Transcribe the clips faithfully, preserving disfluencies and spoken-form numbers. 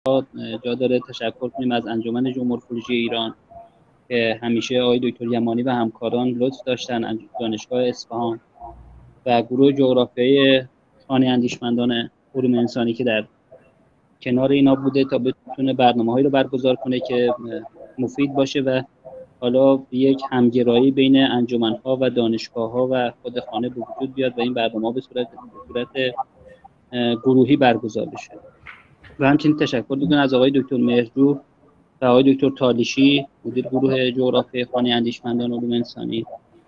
اینجا جا داره تشکر کنیم از انجمن ژئومورفولوژی ایران که همیشه آقای دکتر یمانی و همکاران لطف داشتن، دانشگاه اصفهان و گروه جغرافیایی خانه اندیشمندان علوم انسانی که در کنار اینا بوده تا بتونه برنامه‌هایی رو برگزار کنه که مفید باشه و حالا یک همگرایی بین انجمن‌ها و دانشگاه‌ها و خود خانه به وجود بیاد و این برنامه‌ها به صورت به صورت گروهی برگزار بشه. و همچنین تشکر می‌کنم از آقای دکتر مهرجو و آقای دکتر تالیشی مدیر گروه جغرافیایی خانه اندیشمندان علوم انسانی.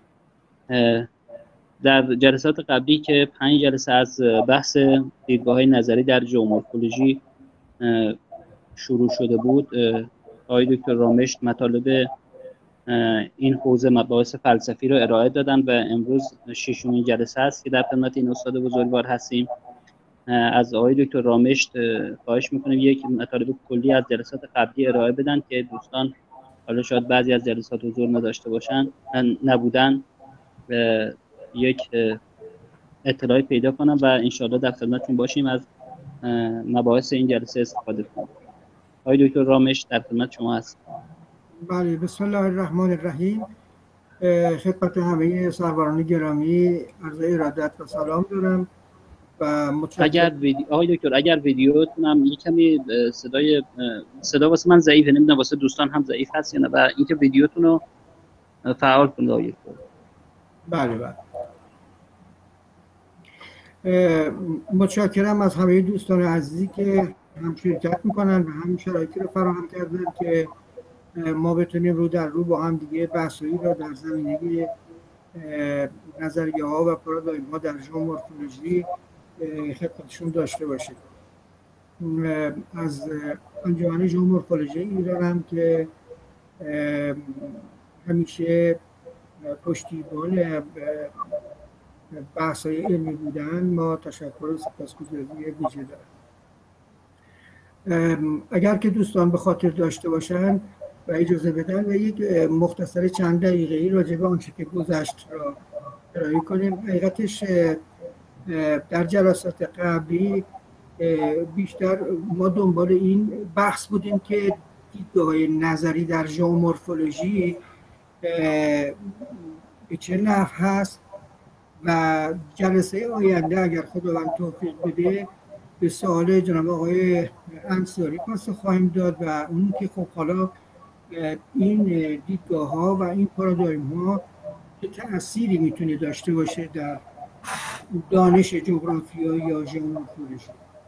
در جلسات قبلی که پنج جلسه از بحث دیدگاه‌های نظری در ژئومورفولوژی شروع شده بود، آقای دکتر رامشت مطالب این حوزه مباحث فلسفی رو ارائه دادن و امروز ششمین جلسه است که در خدمت این استاد بزرگوار هستیم. از آقای دکتر رامشت خواهش میکنیم یک مطالب کلی از جلسات قبلی ارائه بدن که دوستان حالا شاید بعضی از جلسات حضور نداشته باشن نبودن یک اطلاعی پیدا کنم و انشاءالله در خدمتتون باشیم از مباحث این جلسه استفاده کنیم. آقای دکتر رامشت در خدمت شما هست. بله، بسم الله الرحمن الرحیم. خدمت همه سروران گرامی عرض ارادت و سلام دارم و متشکرم. اگر ویدیو آقای دکتر اگر ویدیوتون هم یک کمی صدای صدا واسه من ضعیفه، نمیدونم واسه دوستان هم ضعیف هست یا نه، و اینکه ویدیوتون رو فعال کنید آقای دکتر. بله بله. متشکرم از همه دوستان عزیزی که هم شرکت میکنن و هم شرایطی رو فراهم کردن که ما بتونیم رو در رو با هم دیگه بحثایی رو در زمینه نظریه ها و پارادایم ها در ژئومورفولوژی خدمتشون داشته باشیم. از انجمن ژئومورفولوژی ایران هم که همیشه پشتیبان بحث‌های علمی بودن ما تشکر و سپاسگزاری ویژه دارم. اگر که دوستان به خاطر داشته باشن و اجازه بدن و یک مختصر چند دقیقه‌ای راجع به آنچه که گذشت را ارائه کنیم. حقیقتش در جلسات قبلی بیشتر ما دنبال این بحث بودیم که دیدگاه‌های نظری در ژئومورفولوژی به چه نحو هست و جلسه آینده اگر خداوند توفیق بده به سوال جناب آقای انصاری پاسخ خواهیم داد و اون که خب حالا این دیدگاه ها و این پارادایم ها چه تأثیری میتونه داشته باشه در دانش جغرافیا یا ژئومورفولوژی.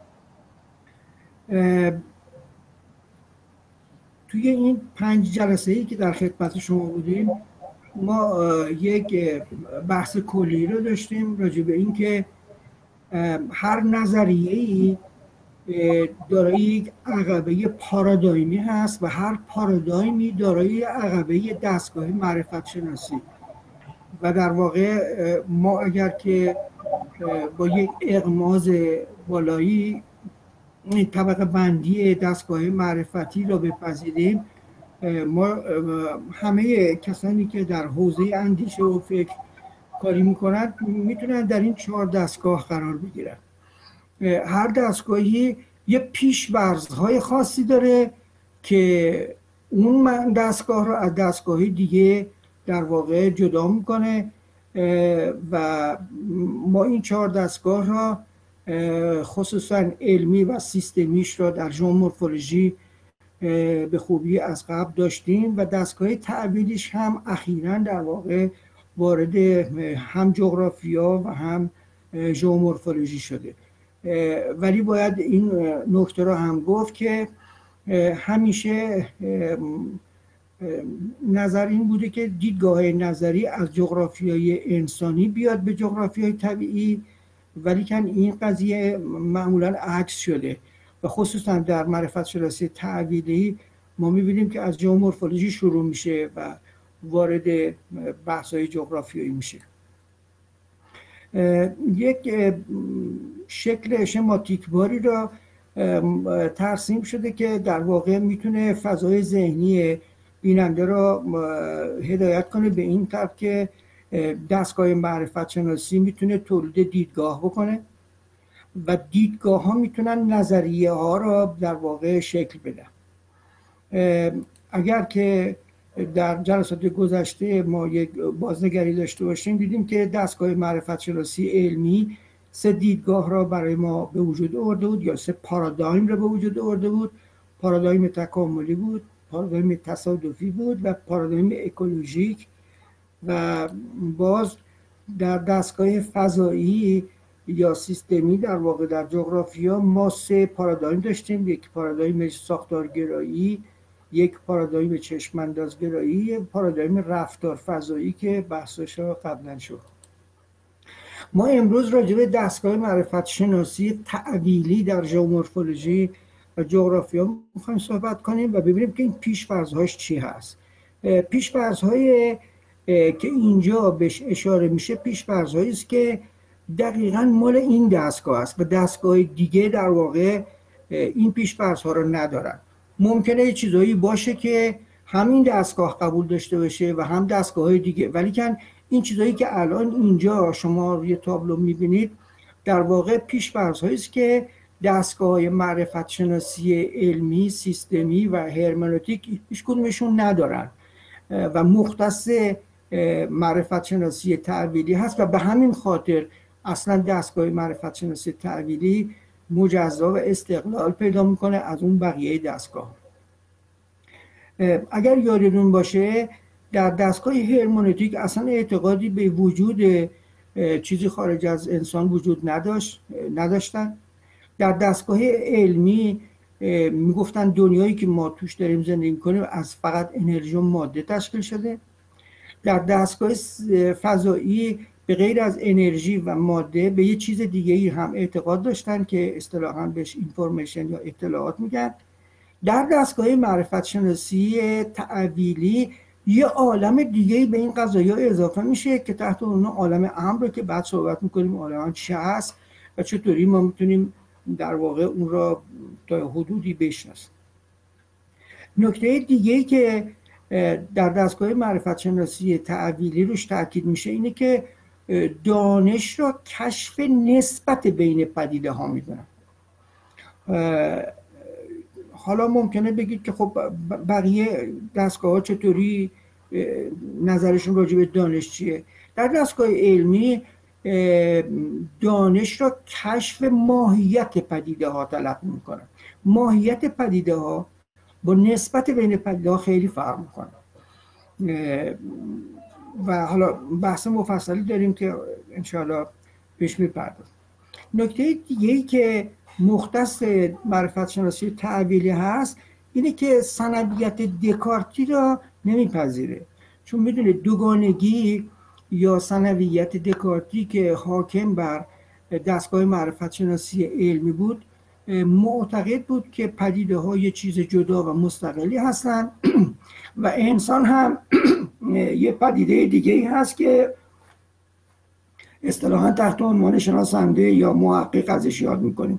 توی این پنج جلسه ای که در خدمت شما بودیم ما یک بحث کلی رو داشتیم راجع به این که هر نظریه‌ای دارای یک عقبه پارادایمی هست و هر پارادایمی دارای عقبه دستگاه معرفت شناسی و در واقع ما اگر که با یک اغماض بالایی این طبقه بندی دستگاه معرفتی را بپذیریم، ما همه کسانی که در حوزه اندیشه و فکر کاری میکنند میتونن در این چهار دستگاه قرار بگیرن. هر دستگاهی یه پیش‌ورزهای خاصی داره که اون دستگاه رو از دستگاهی دیگه در واقع جدا میکنه و ما این چهار دستگاه را خصوصا علمی و سیستمیش را در ژئومورفولوژی به خوبی از قبل داشتیم و دستگاه تعبیریش هم اخیراً در واقع وارد هم جغرافیا و هم ژئومورفولوژی شده. ولی باید این نکته را هم گفت که همیشه نظر این بوده که دیدگاه نظری از جغرافیای انسانی بیاد به جغرافیای طبیعی، ولی که این قضیه معمولاً عکس شده و خصوصا در معرفت شناسی تعبیری ما می‌بینیم که از ژئومورفولوژی شروع میشه و وارد بحث‌های جغرافیایی میشه. یک شکل شماتیک باری را ترسیم شده که در واقع میتونه فضای ذهنی بیننده را هدایت کنه به این طرف که دستگاه معرفت شناسی میتونه تولید دیدگاه بکنه و دیدگاه ها میتونن نظریه ها را در واقع شکل بدن. اگر که در جلسات گذشته ما یک بازنگری داشته باشیم، دیدیم که دستگاه معرفت شناسی علمی سه دیدگاه را برای ما به وجود آورده بود، یا سه پارادایم را به وجود آورده بود. پارادایم تکاملی بود، پارادایم تصادفی بود و پارادایم اکولوژیک. و باز در دستگاه فضایی یا سیستمی در واقع در جغرافیا ما سه پارادایم داشتیم. یک پارادایم ساختارگرایی، یک پارادایم چشماندازگرایی، یک پارادایم رفتار فضایی که بحثش ها قبلا شد. ما امروز راجع به دستگاه معرفت شناسی تعبیلی در ژئومورفولوژی و جغرافیا میخوایم صحبت کنیم و ببینیم که این پیش‌فرض‌هاش چی هست. پیش‌فرض‌های که اینجا بهش اشاره میشه پیش‌فرض‌هایی است که دقیقاً مال این دستگاه است و دستگاه دیگه در واقع این پیش‌فرض‌ها رو ندارن. ممکنه یه چیزایی باشه که همین دستگاه قبول داشته باشه و هم دستگاه‌های دیگه، ولی که این چیزایی که الان اینجا شما روی تابلو میبینید در واقع پیش‌فرض‌هایی است که دستگاه‌های معرفت شناسی علمی، سیستمی و هرمنوتیک هیچ کدومشون ندارن و مختص معرفت شناسی تعبیری هست و به همین خاطر اصلا دستگاه معرفت شناسی تعبیری مجزا و استقلال پیدا میکنه از اون بقیه دستگاه. اگر یادتون باشه در دستگاه هرمنوتیک اصلا اعتقادی به وجود چیزی خارج از انسان وجود نداشت نداشتن. در دستگاه علمی میگفتن دنیایی که ما توش داریم زندگی کنیم از فقط انرژی و ماده تشکیل شده. در دستگاه فضایی به غیر از انرژی و ماده به یه چیز دیگه‌ای هم اعتقاد داشتن که اصطلاحاً بهش اینفورمیشن یا اطلاعات میگن. در دستگاه معرفت شناسی تعبیلی یه عالم دیگه‌ای به این قضایا اضافه میشه که تحت اون عالم امر که بعد صحبت میکنیم عالم چه هست و چطوری ما میتونیم در واقع اون را تا حدودی بشناسیم. نکته دیگه‌ای که در دستگاه معرفت شناسی تعبیلی روش تاکید میشه اینه که دانش را کشف نسبت بین پدیده ها میدونن. حالا ممکنه بگید که خب بقیه دستگاه ها چطوری نظرشون راجع به دانش چیه؟ در دستگاه علمی دانش را کشف ماهیت پدیده ها تلقی میکنن. ماهیت پدیده ها با نسبت بین پدیده ها خیلی فرق میکنه و حالا بحث مفصلی داریم که انشاءالله بهش میپردازیم. نکته دیگه ای که مختص معرفت شناسی تعبیلی هست اینه که سندیت دکارتی را نمیپذیره، چون میدونه دوگانگی یا سنویت دکارتی که حاکم بر دستگاه معرفت شناسی علمی بود معتقد بود که پدیده ها یه چیز جدا و مستقلی هستن و انسان هم یه پدیده دیگه ای هست که اصطلاحاً تحت عنوان شناسنده یا محقق ازش یاد میکنیم.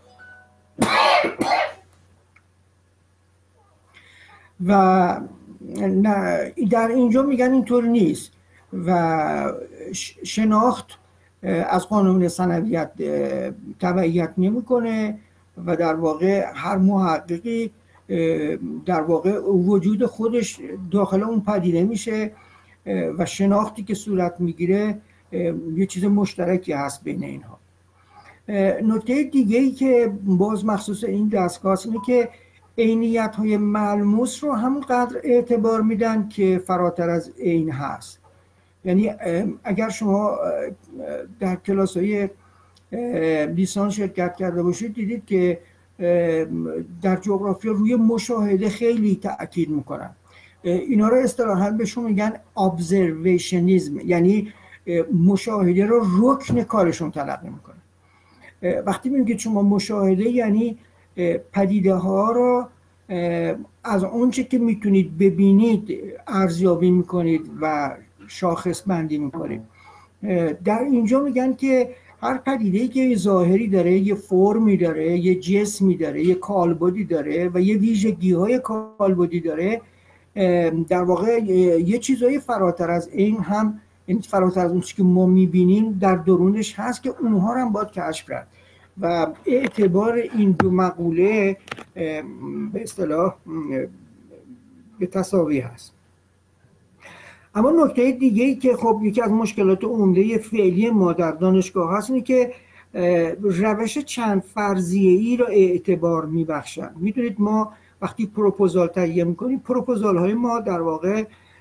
و در اینجا میگن اینطور نیست و شناخت از قانون سنویت تبعیت نمیکنه و در واقع هر محققی در واقع وجود خودش داخل اون پدیده میشه و شناختی که صورت میگیره یه چیز مشترکی هست بین اینها. نکته دیگه ای که باز مخصوص این دستگاه است اینه که عینیت های ملموس رو همونقدر اعتبار میدن که فراتر از عین هست. یعنی اگر شما در کلاس های لیسانس شرکت کرده باشید دیدید که در جغرافیا روی مشاهده خیلی تأکید میکنن. اینا رو اصطلاحاً بهشون میگن ابزرویشنیسم، یعنی مشاهده رو رکن کارشون تلقی میکنن. وقتی میگیم که شما مشاهده یعنی پدیده ها رو از اونچه که میتونید ببینید ارزیابی میکنید و شاخص بندی میکنید. در اینجا میگن که هر پدیده‌ای که یه ظاهری داره، یه فرمی داره، یه جسمی داره، یه کالبدی داره و یه ویژگی‌های کالبدی داره، در واقع یه چیزای فراتر از این هم، این فراتر از اون چیزی که ما میبینیم در درونش هست که اونها رو هم باید کشف کرد. و اعتبار این دو مقوله به اصطلاح به تساوی هست. اما نکته دیگه ای که خب یکی از مشکلات عمده فعلی ما در دانشگاه هست اینه که روش چند فرضیه ای را اعتبار میبخشن. میدونید ما وقتی پروپوزال تهیه میکنیم، پروپوزال های ما در واقع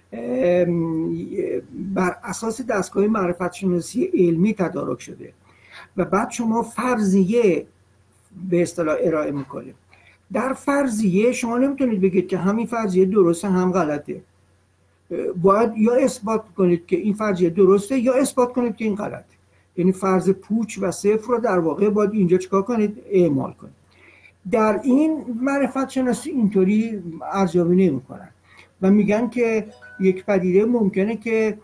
بر اساس دستگاه معرفت شناسی علمی تدارک شده و بعد شما فرضیه به اصطلاح ارائه میکنید. در فرضیه شما نمیتونید بگید که همین فرضیه درسته هم غلطه، باید یا اثبات کنید که این فرضیه درسته یا اثبات کنید که این غلطه. یعنی فرض پوچ و صفر رو در واقع باید اینجا چیکار کنید؟ اعمال کنید. در این معرفت شناسی اینطوری ارزیابی نمی‌کنن و میگن که یک پدیده ممکنه که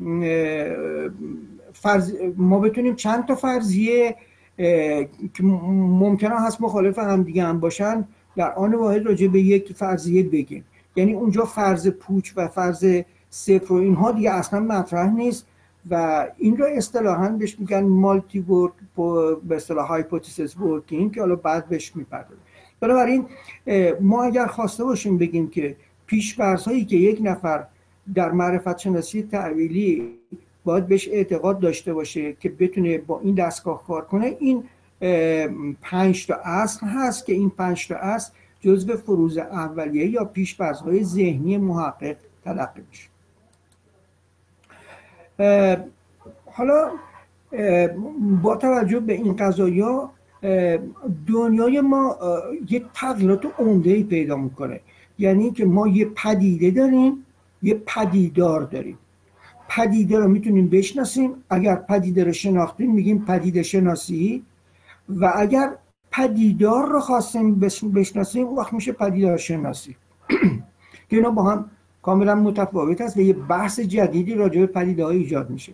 فرض ما بتونیم چند تا فرضیه که ممکنه هست مخالف هم دیگه هم باشن در آن واحد راجع به یک فرضیه بگیم. یعنی اونجا فرض پوچ و فرض صفر و اینها دیگه اصلا مطرح نیست و این رو اصطلاحاً بهش میگن مالتی ورک به اصطلاح هایپوتزیس ورکینگ که حالا بعد بهش میپردازیم. بنابراین ما اگر خواسته باشیم بگیم که پیش‌فرض هایی که یک نفر در معرفت شناسی تعبیلی باید بهش اعتقاد داشته باشه که بتونه با این دستگاه کار کنه، این پنج تا اصل هست که این پنج تا اصل جزو فروض اولیه یا پیش‌فرض‌های ذهنی محقق تلقی میشه. حالا با توجه به این قضایا دنیای ما یه تغییرات عمده‌ای پیدا میکنه. یعنی که ما یه پدیده داریم، یه پدیدار داریم. پدیده رو میتونیم بشناسیم، اگر پدیده رو شناختیم میگیم پدیده شناسی و اگر پدیدار رو خواستیم بشناسیم اون وقت میشه پدیدار شناسی که اینا با هم کاملا متفاوت است و یه بحث جدیدی راجع به پدیده‌ها ایجاد میشه.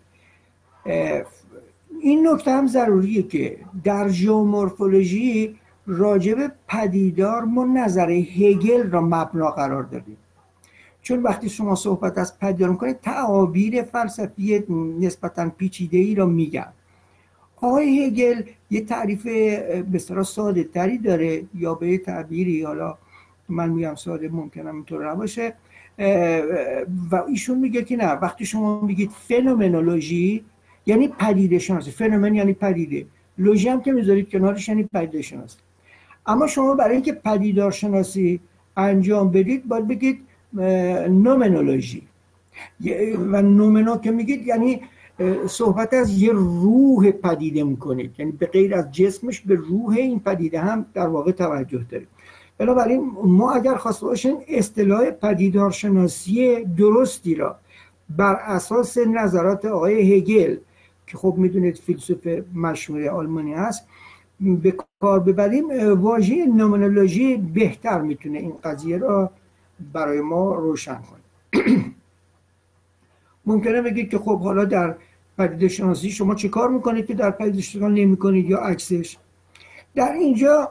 این نکته هم ضروریه که در ژئومورفولوژی راجع به پدیدار ما نظر هگل را مبنا قرار دادیم، چون وقتی شما صحبت از پدیدار میکنید تعابیر فلسفی نسبتاً پیچیده‌ای را میگن. آقای هگل یه تعریف به اصطلاح ساده تری داره، یا به تعبیری حالا من میگم ساده ممکنه اینطور نباشه، و ایشون میگه که نه، وقتی شما میگید فنومنولوژی یعنی پدیده شناسی، فنومن یعنی پدیده، لوژی هم که میذارید کنارش یعنی پدیده شناسی. اما شما برای اینکه پدیدار شناسی انجام بدید باید بگید نومنولوژی، و نومنا که میگید یعنی صحبت از یه روح پدیده میکنید، یعنی به غیر از جسمش به روح این پدیده هم در واقع توجه دارید. بنابراین ما اگر خواسته باشیم اصطلاح پدیدارشناسی درستی را بر اساس نظرات آقای هگل که خب میدونید فیلسوف مشهور آلمانی هست به کار ببریم، واژه نومنولوژی بهتر میتونه این قضیه را برای ما روشن کنه. ممکنه بگید که خب حالا در پدیده شناسی شما چه کار میکنید که در پدیده شناسی نمی کنید یا عکسش؟ در اینجا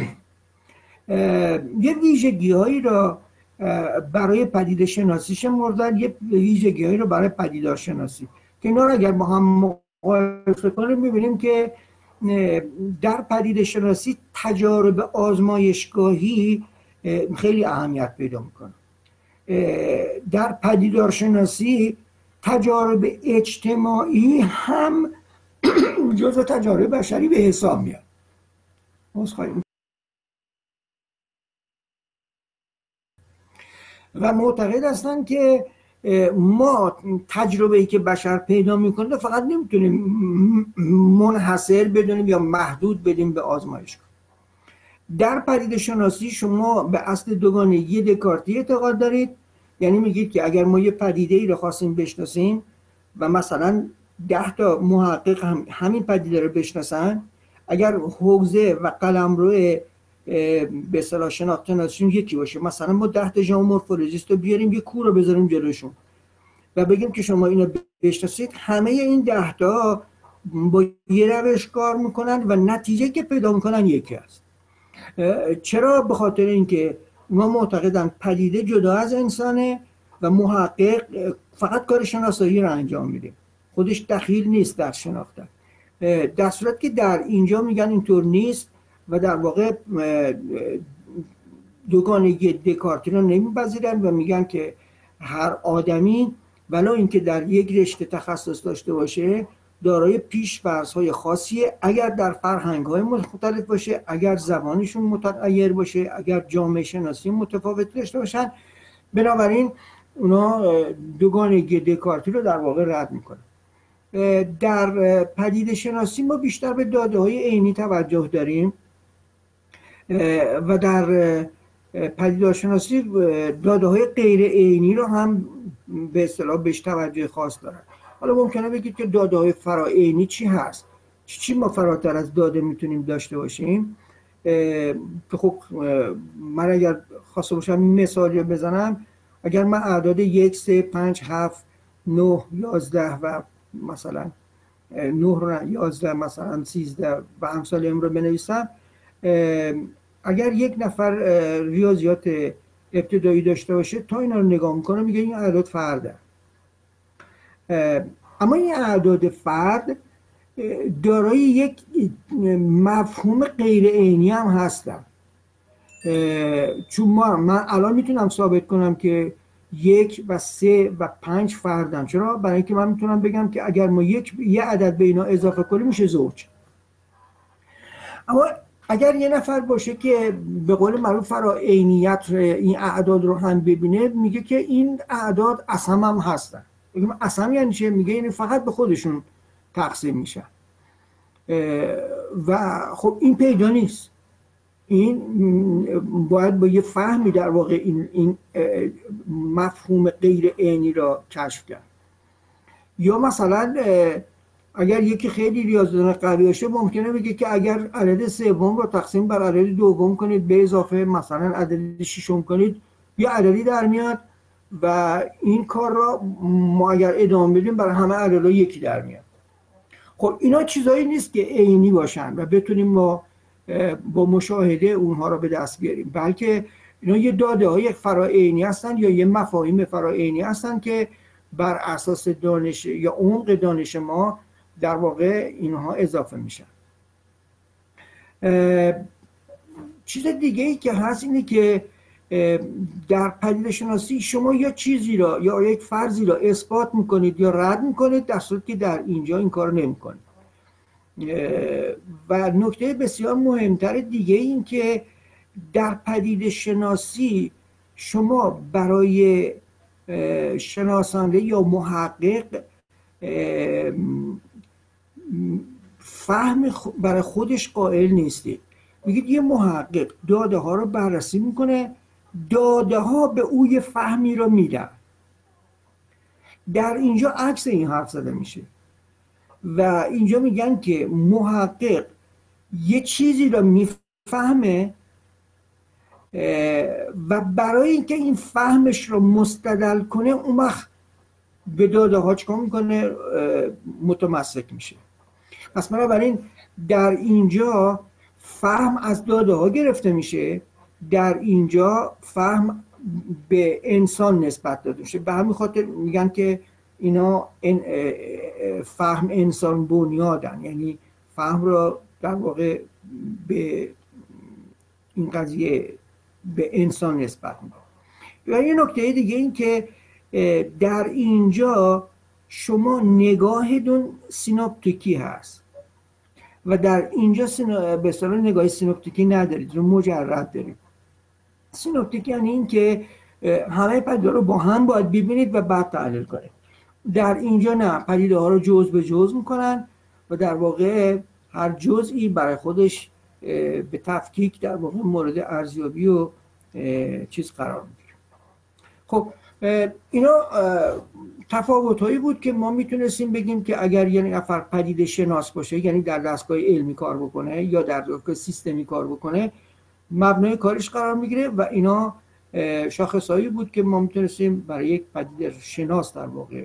یه ویژگی هایی را برای پدیده شناسی شمردن، یه ویژگی هایی را برای پدیدار شناسی که اینا را اگر با هم مقایسه کنیم میبینیم که در پدیده شناسی تجارب آزمایشگاهی خیلی اهمیت پیدا میکنه. در پدیدار شناسی تجارب اجتماعی هم جزو تجارب بشری به حساب میاد. و معتقد هستن که ما تجربه‌ای که بشر پیدا میکنه فقط نمیتونیم منحصر بدونیم یا محدود بدیم به آزمایشگاه. در پدیده شناسی شما به اصل دوگانگی دکارتی اعتقاد دارید، یعنی میگید که اگر ما یه پدیده ای رو خواستیم بشناسیم و مثلا ده تا محقق هم همین پدیده رو بشناسن، اگر حوزه و قلمرو به اصطلاح شناخت شناسیشون یکی باشه، مثلا ما ده تا ژئومورفولوژیست رو بیاریم یه کور رو بذاریم جلوشون و بگیم که شما اینو بشناسید، همه این ده تا با یه روش کار میکنن و نتیجه که پیدا میکنن یکی است. چرا؟ به خاطر اینکه ما معتقدن پدیده جدا از انسانه و محقق فقط کار شناسایی رو انجام میده، خودش دخیل نیست در شناختن. در صورت که در اینجا میگن اینطور نیست و در واقع دوگانگی دکارتی رو نمیپذیرن و میگن که هر آدمی ولو اینکه در یک رشته تخصص داشته باشه دارای پیش‌فرض‌های خاصیه، اگر در فرهنگ‌های مختلف باشه، اگر زبانشون متغیر باشه، اگر جامعه شناسی متفاوت داشته باشن، بنابراین اونا دوگانگی دکارتی رو در واقع رد میکنن. در پدیده شناسی ما بیشتر به داده‌های عینی توجه داریم و در پدیده شناسی داده‌های غیر عینی رو هم به اصطلاح بهش توجه خاص دارن. حالا ممکنه بگید که داده‌های فراعینی چی هست؟ چی ما فراتر از داده میتونیم داشته باشیم؟ که خب من اگر خواسته باشم مثالی بزنم، اگر من اعداد یک، سه، پنج، هفت، نه، یازده و مثلا نه رو یازده مثلا سیزده و امثال این رو بنویسم، اگر یک نفر ریاضیات ابتدایی داشته باشه تا اینا رو نگاه میکنه میگه این اعداد فرده. اما این اعداد فرد دارای یک مفهوم غیر عینی هم هستن، چون ما من الان میتونم ثابت کنم که یک و سه و پنج فردن. چرا؟ برای اینکه من میتونم بگم که اگر ما یک یه عدد به اینا اضافه کنیم میشه زوج. اما اگر یه نفر باشه که به قول معروف فراعینیت این اعداد رو هم ببینه، میگه که این اعداد اسم هم هستن. میگم اسم یعنی چه؟ میگه این فقط به خودشون تقسیم میشن و خب این پیدا نیست. این باید با یه فهمی در واقع این, این مفهوم غیر عینی را کشف کرد. یا مثلا اگر یکی خیلی ریاضیدان قوی باشه ممکنه بگه که اگر عدد سوم رو تقسیم بر عدد دوم کنید به اضافه مثلا عدد ششم کنید یه عددی در میاد و این کار را ما اگر ادامه بدیم برای همه عددها یکی در میاد. خب اینا چیزایی نیست که عینی باشن و بتونیم ما با مشاهده اونها را به دست بیاریم، بلکه اینا یه داده های فراعینی هستن یا یه مفاهیم فراعینی هستن که بر اساس دانش یا عمق دانش ما در واقع اینها اضافه میشن. چیز دیگه ای که هست اینه که در پدیده شناسی شما یا چیزی را یا یک فرضی را اثبات میکنید یا رد میکنید، در صورتی که در اینجا این کار نمیکنید. و نکته بسیار مهمتر دیگه این که در پدیده شناسی شما برای شناسنده یا محقق فهم برای خودش قائل نیستید. میگید یه محقق داده ها رو بررسی میکنه، داده ها به او یه فهمی رو میدن. در اینجا عکس این حرف زده میشه و اینجا میگن که محقق یه چیزی رو میفهمه و برای اینکه این فهمش رو مستدل کنه اون وقت به داده ها چکار میکنه؟ متمسک میشه. پس بنابراین در اینجا فهم از داده ها گرفته میشه، در اینجا فهم به انسان نسبت داده میشه. به همین خاطر میگن که اینا فهم انسان بنیادن، یعنی فهم را در واقع به این قضیه به انسان نسبت میده. و یه نکته دیگه این که در اینجا شما نگاهتون سینوپتیکی هست و در اینجا به اصطلاح نگاه سینوپتیکی ندارید، رو مجرد دارید. سینوپتیک یعنی این که همه پدیده رو با هم باید ببینید و بعد تحلیل کنید. در اینجا نه، پدیده ها رو جزء به جزء میکنن و در واقع هر جزئی برای خودش به تفکیک در واقع مورد ارزیابی و چیز قرار میگیره. خب اینا تفاوت هایی بود که ما میتونستیم بگیم که اگر یه نفر پدیده شناس باشه، یعنی در دستگاه علمی کار بکنه یا در دستگاه سیستمی کار بکنه، مبنای کارش قرار میگیره و اینا شاخص هایی بود که ما میتونستیم برای یک پدیده شناس در واقع.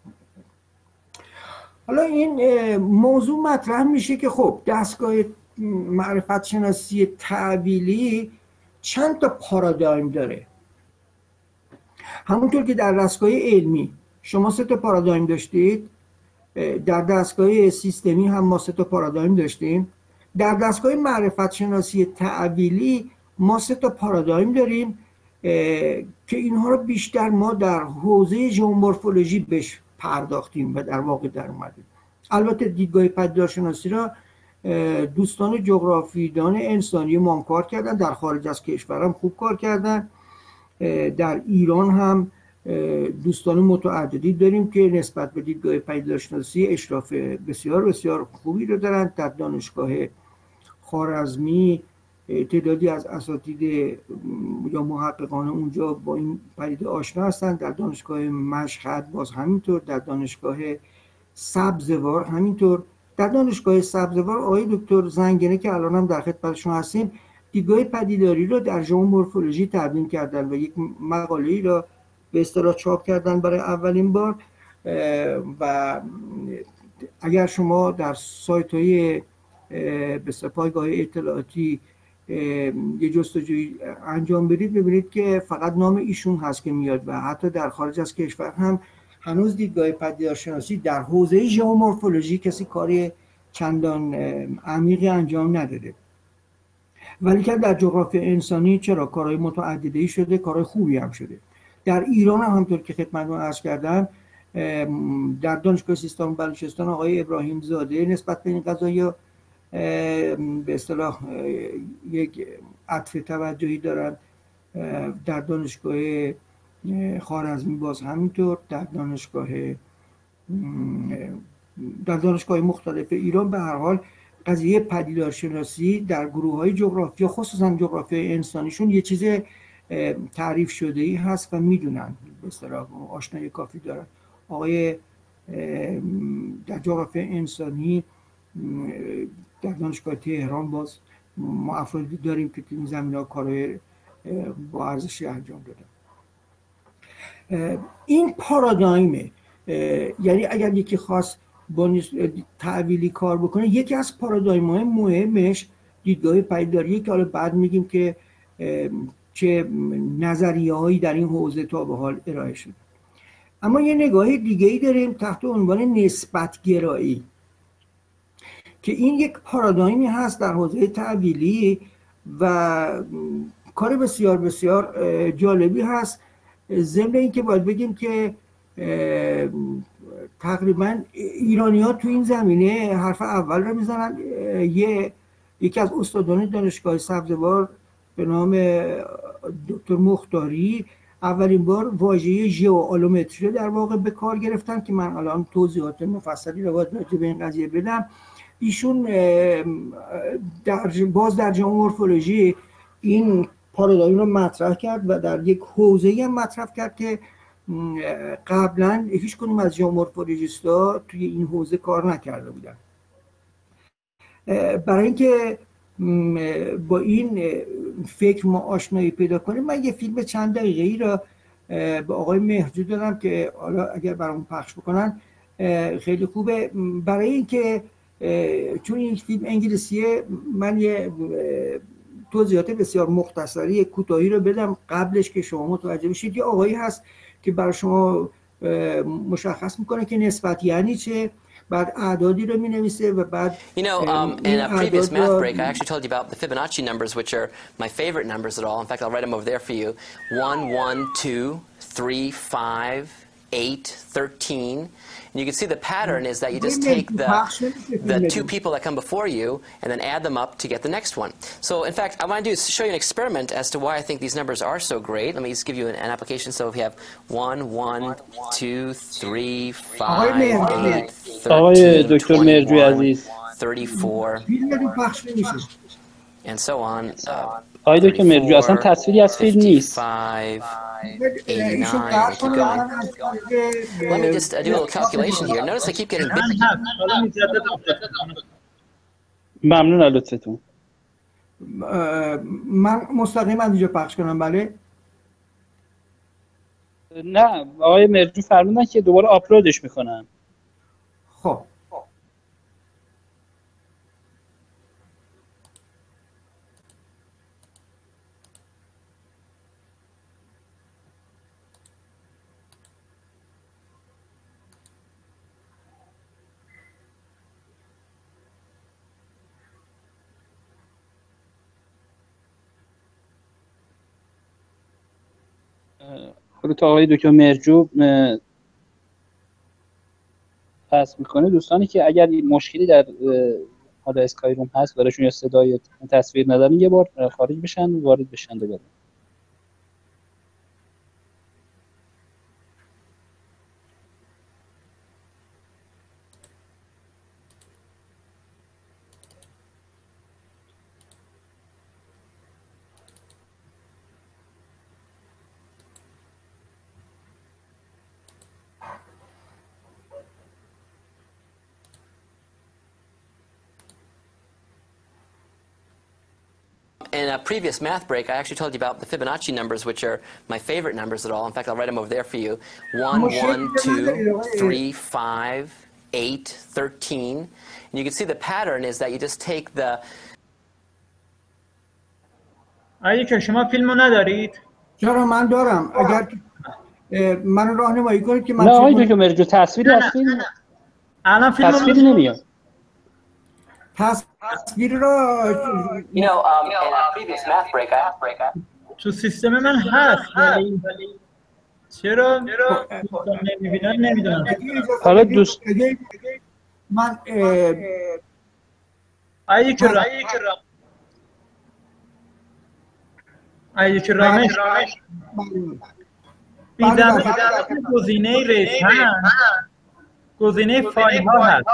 حالا این موضوع مطرح میشه که خب دستگاه معرفت شناسی تعبیلی چند تا پارادایم داره. همونطور که در دستگاه علمی شما سه تا پارادایم داشتید، در دستگاه سیستمی هم ما سه تا پارادایم داشتیم. در دستگاه معرفت شناسی تعبیلی ما سه تا پارادایم داریم که اینها رو بیشتر ما در حوزه ژئومورفولوژی بهش پرداختیم و در واقع در اومدیم. البته دیدگاه پدیدارشناسی را دوستان جغرافیدان انسانی ما هم کار کردن، در خارج از کشور هم خوب کار کردن. در ایران هم دوستان متعددی داریم که نسبت به دیدگاه پدیدارشناسی اشراف بسیار بسیار خوبی رو دارن. در دانشگاه خوارزمی تعدادی از اساتید یا محققان اونجا با این پدیده آشنا هستند. در دانشگاه مشهد باز همینطور، در دانشگاه سبزوار همینطور. در دانشگاه سبزوار آقای دکتر زنگنه که الان هم در خدمتشون هستیم دیدگاه پدیداری رو در ژئومورفولوژی تدوین کردن و یک مقاله‌ای را به اصطلاح چاپ کردن برای اولین بار. و اگر شما در سایت‌های به پایگاه اطلاعاتی یه جستجوی انجام بدید ببینید که فقط نام ایشون هست که میاد و حتی در خارج از کشور هم هنوز دیدگاه پدیدارشناسی در حوزه ژئومورفولوژی کسی کاری چندان عمیقی انجام نداده. ولی که در جغرافی انسانی چرا کارهای متعددی شده، کارهای خوبی هم شده. در ایران هم همطور که خدمتتون عرض کردم در دانشگاه سیستان بلوچستان آقای ابراهیم زاده نسبت به این قضایا به اصطلاح یک عطف توجهی دارن. در دانشگاه خوارزمی باز همینطور، در دانشگاه در دانشگاه مختلف ایران به هر حال قضیه پدیدارشناسی در گروه‌های جغرافیا خصوصا جغرافی انسانیشون یه چیز تعریف شده‌ای هست و میدونن، به اصطلاح آشنایی کافی دارن. آقای در جغرافی انسانی در دانشگاه تهران باز ما افرادی داریم که این زمینه‌ها کارهای با ارزشی انجام دادن. این پارادایمه، یعنی اگر یکی خواست با تعبیلی کار بکنه یکی از پارادایم‌های مهمش دیدگاه پدیداریه که حالا بعد میگیم که چه نظریه‌هایی در این حوزه تا به حال ارائه شده. اما یه نگاه دیگه‌ای داریم تحت عنوان نسبت گرایی که این یک پارادایمی هست در حوزه تعبیلی و کار بسیار بسیار جالبی هست. ضمن اینکه باید بگیم که تقریبا ایرانی‌ها تو این زمینه حرف اول رو میزنن. یه یکی از استادان دانشگاه سبزوار به نام دکتر مختاری اولین بار واژه ژئوآلومتری در واقع به کار گرفتن که من الان توضیحات مفصلی رو باید راجع به این قضیه بدم. ایشون در باز در ژئومورفولوژی این پارادایم رو مطرح کرد و در یک حوزه‌ای هم مطرح کرد که قبلا هیچ کدوم از ژئومورفولوژیست‌ها توی این حوزه کار نکرده بودن. برای اینکه با این فکر ما آشنایی پیدا کنیم من یه فیلم چند دقیقه‌ای را به آقای مهرجو دادم که حالا اگر برامون پخش بکنن خیلی خوبه. برای اینکه چون این فیلم انگلیسیه من یه توضیحات بسیار مختصری کوتاهی رو بدم قبلش که شما متوجه بشید. یه آقایی هست که برای شما مشخص میکنه که نسبت یعنی چه، بعد اعدادی رو مینویسه و بعد You know, um, in a previous math break, I actually told you about the Fibonacci numbers, which are my favorite numbers at all. In fact, I'll write them over there for you. one, one, two, three, five, eight, thirteen. And you can see the pattern is that you just take the, the two people that come before you and then add them up to get the next one. So, in fact, I want to do is show you an experiment as to why I think these numbers are so great. Let me just give you an, an application. So, if you have one, one, two, three, five, eight, thirteen, twenty-one, thirty-four, and so on. Uh, آقای دکتر مرجو اصلا تصویری از فیلم نیست. Let me just uh, do a little calculation here. Notice I keep getting bit. ممنون از لطفتون. من مستقیم از اینجا پخش کنم بله؟ نه آقای مرجو فرمودن که دوباره آپلودش میکنن. خب حالا تا آقای دکتر مرجوب پس میکنه، دوستانی که اگر مشکلی در حالا اسکای روم هست براشون یا صدای تصویر ندارن یه بار خارج بشن و وارد بشن دوباره. In a previous math break, I actually told you about the Fibonacci numbers, which are my favorite numbers at all. In fact, I'll write them over there for you. one, one, two, three, five, eight, thirteen. And you can see the pattern is that you just take the... آیا که شما فیلمو ندارید؟ چرا من دارم. اگر من راهنمایی کنید که من نه آقای دکتر مرجو تصویری هستین؟ الان فیلمو تصویری نمیاد. تصویر را You know, um, in a previous math break, I... تو سیستم من هست ولی چرا دوستان نمیبینن نمیدونم. حالا دوست من آیا که را آیا که رامش بیدم گزینه ریتن گزینه فایل ها هست.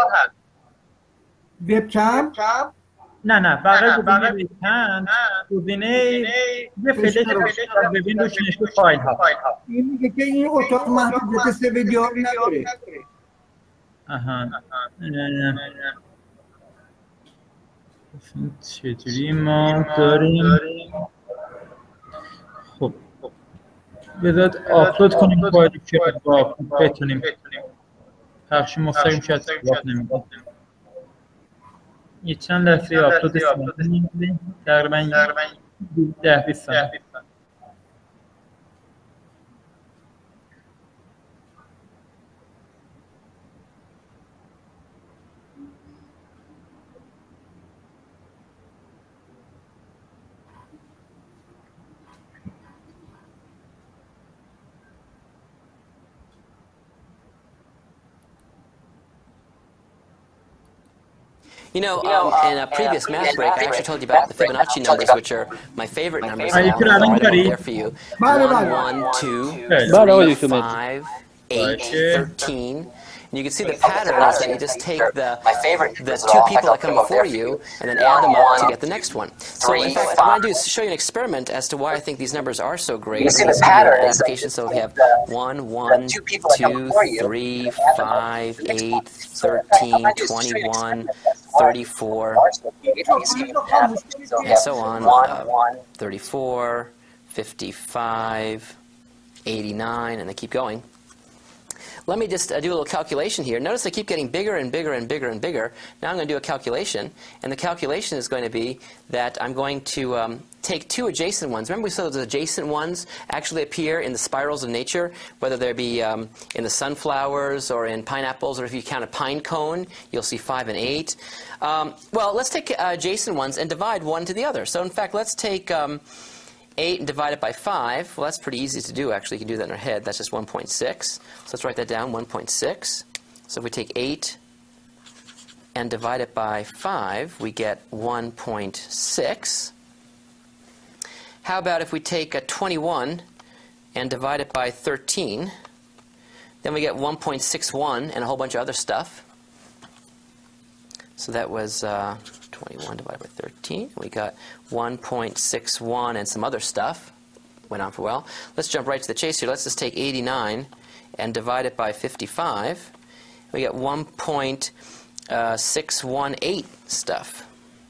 وب کم؟ نه نه فقط گزینه ریتن گزینه یه فلش رو ببین روش نشته فایل ها. این میگه که این اتاق محدودیت سه ویدیویی نداره. آها چجوری ما داریم؟ خب بذار آپلود کنیم فایل که بتونیم پخش مستقیم شاید جواب نمیده. یه چند لحظه آپلود ساده تقریبا ده بیست ثانیه. You know, um, in a previous math break, I actually told you about the Fibonacci numbers, which are my favorite numbers. I'll write them there for you. one, one, two, three, five, eight, thirteen. And you can see the pattern is that you just take the, the two people that come before you and then add them up to get the next one. So in fact, what I want to do is show you an experiment as to why I think these numbers are so great. You see the pattern is application. So we have one, one, two, three, five, eight, thirteen, twenty-one, thirty-four, and so on. Uh, thirty-four, fifty-five, eighty-nine, and they keep going. Let me just uh, do a little calculation here. Notice they keep getting bigger and bigger and bigger and bigger. Now I'm going to do a calculation, and the calculation is going to be that I'm going to um, take two adjacent ones. Remember we said those adjacent ones actually appear in the spirals of nature, whether they be um, in the sunflowers or in pineapples, or if you count a pine cone, you'll see five and eight. Um, well, let's take uh, adjacent ones and divide one to the other. So in fact, let's take um, eight and divide it by five. Well, that's pretty easy to do, actually. You can do that in our head. That's just one point six. So let's write that down, one point six. So if we take eight and divide it by five, we get one point six. How about if we take a twenty-one and divide it by thirteen? Then we get one point six one and a whole bunch of other stuff. So that was uh, twenty-one divided by thirteen. We got one point six one and some other stuff. Went on for a while. Let's jump right to the chase here. Let's just take eighty-nine and divide it by fifty-five. We get one point six one eight stuff.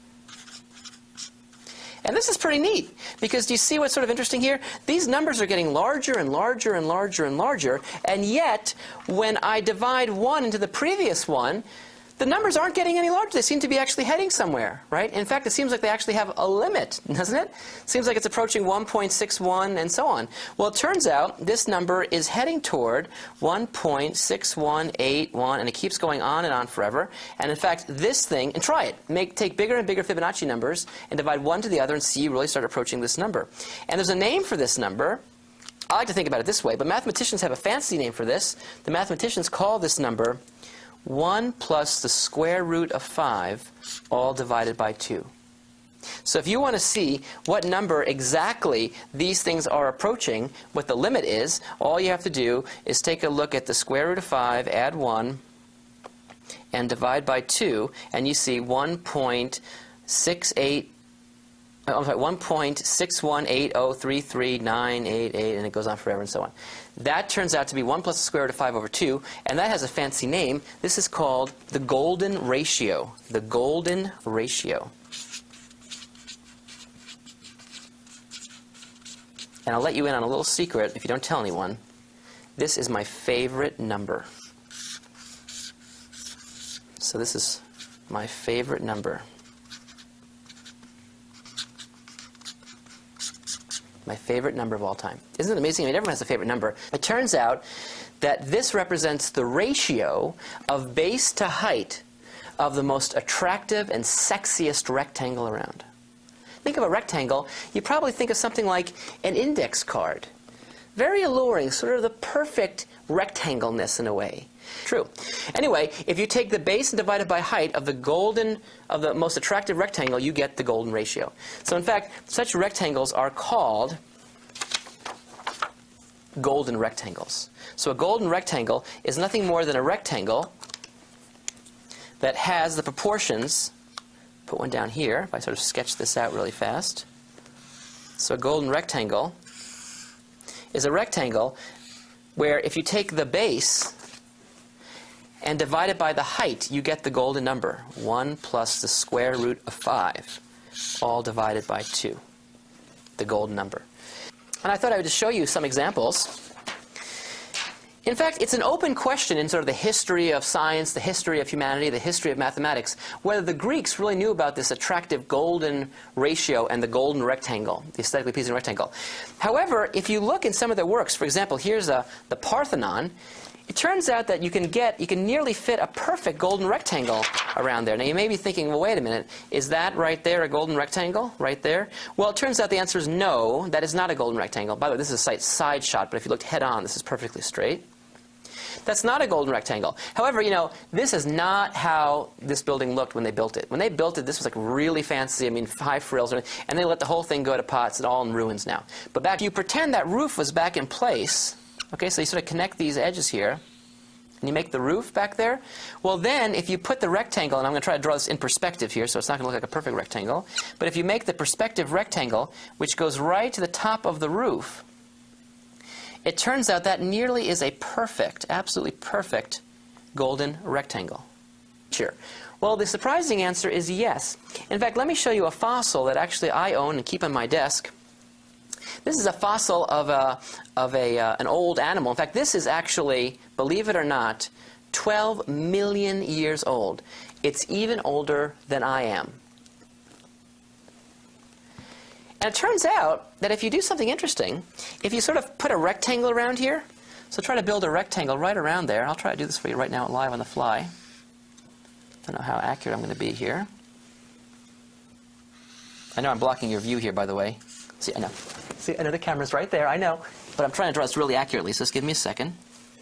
And this is pretty neat, because do you see what's sort of interesting here? These numbers are getting larger and larger and larger and larger, and yet when I divide one into the previous one, the numbers aren't getting any larger. They seem to be actually heading somewhere, right? In fact, it seems like they actually have a limit, doesn't it? Seems like it's approaching one point six one and so on. Well, it turns out this number is heading toward one point six one eight one, and it keeps going on and on forever. And in fact, this thing, and try it, make take bigger and bigger Fibonacci numbers and divide one to the other and see you really start approaching this number. And there's a name for this number. I like to think about it this way, but mathematicians have a fancy name for this. The mathematicians call this number one plus the square root of five, all divided by two. So if you want to see what number exactly these things are approaching, what the limit is, all you have to do is take a look at the square root of five, add one, and divide by two, and you see one point six eight, I'm sorry, one point six one eight zero three three nine eight eight, and it goes on forever and so on. That turns out to be one plus the square root of five over two, and that has a fancy name. This is called the golden ratio. The golden ratio. And I'll let you in on a little secret if you don't tell anyone. This is my favorite number. So this is my favorite number. My favorite number of all time. Isn't it amazing? I mean, everyone has a favorite number. It turns out that this represents the ratio of base to height of the most attractive and sexiest rectangle around. Think of a rectangle, you probably think of something like an index card. Very alluring, sort of the perfect rectangleness in a way. True. Anyway, if you take the base and divide it by height of the golden, of the most attractive rectangle, you get the golden ratio. So in fact, such rectangles are called golden rectangles. So a golden rectangle is nothing more than a rectangle that has the proportions. Put one down here, if I sort of sketch this out really fast. So a golden rectangle is a rectangle where if you take the base and divide it by the height, you get the golden number, one plus the square root of five, all divided by two, the golden number. And I thought I would just show you some examples. In fact, it's an open question in sort of the history of science, the history of humanity, the history of mathematics, whether the Greeks really knew about this attractive golden ratio and the golden rectangle, the aesthetically pleasing rectangle. However, if you look in some of their works, for example, here's a, the Parthenon, it turns out that you can get, you can nearly fit a perfect golden rectangle around there. Now you may be thinking, well, wait a minute, is that right there a golden rectangle, right there? Well, it turns out the answer is no, that is not a golden rectangle. By the way, this is a side shot, but if you looked head on, this is perfectly straight. That's not a golden rectangle. However, you know, this is not how this building looked when they built it. When they built it, this was like really fancy, I mean, high frills, and they let the whole thing go to pot. It's all in ruins now. But back, you pretend that roof was back in place. Okay, so you sort of connect these edges here, and you make the roof back there. Well, then, if you put the rectangle, and I'm going to try to draw this in perspective here, so it's not going to look like a perfect rectangle, but if you make the perspective rectangle, which goes right to the top of the roof, it turns out that nearly is a perfect, absolutely perfect golden rectangle. Sure. Well, the surprising answer is yes. In fact, let me show you a fossil that actually I own and keep on my desk. This is a fossil of, a, of a, uh, an old animal. In fact, this is actually, believe it or not, twelve million years old. It's even older than I am. And it turns out that if you do something interesting, if you sort of put a rectangle around here, so try to build a rectangle right around there. I'll try to do this for you right now live on the fly. I don't know how accurate I'm going to be here. I know I'm blocking your view here, by the way. See, I know. See, I know the camera's right there, I know. But I'm trying to draw this really accurately, so just give me a second.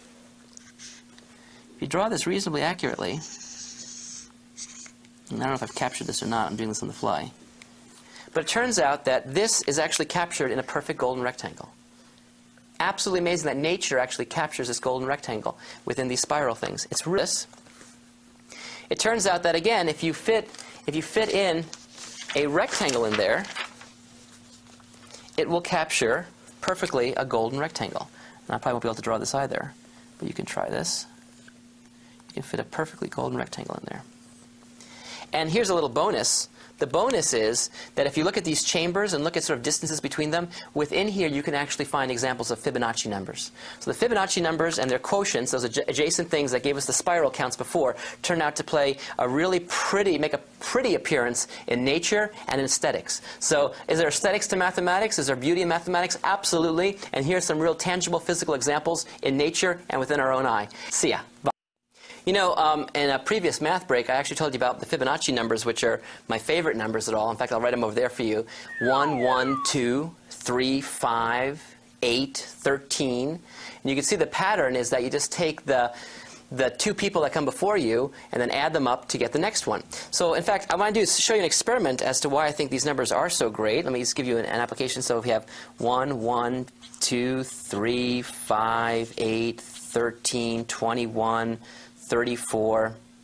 If you draw this reasonably accurately, and I don't know if I've captured this or not, I'm doing this on the fly. But it turns out that this is actually captured in a perfect golden rectangle. Absolutely amazing that nature actually captures this golden rectangle within these spiral things. It's this. It turns out that, again, if you fit, if you fit in a rectangle in there, it will capture perfectly a golden rectangle. And I probably won't be able to draw this either, but you can try this. You can fit a perfectly golden rectangle in there. And here's a little bonus. The bonus is that if you look at these chambers and look at sort of distances between them, within here you can actually find examples of Fibonacci numbers. So the Fibonacci numbers and their quotients, those adj adjacent things that gave us the spiral counts before, turn out to play a really pretty, make a pretty appearance in nature and in aesthetics. So is there aesthetics to mathematics? Is there beauty in mathematics? Absolutely. And here's some real tangible physical examples in nature and within our own eye. See ya. Bye. You know, um, in a previous math break, I actually told you about the Fibonacci numbers, which are my favorite numbers at all. In fact, I'll write them over there for you. one, one, two, three, five, eight, thirteen. And you can see the pattern is that you just take the the two people that come before you and then add them up to get the next one. So in fact, I want to do is show you an experiment as to why I think these numbers are so great. Let me just give you an, an application. So if we have one, one, two, three, five, eight, thirteen, twenty-one, thirty-four,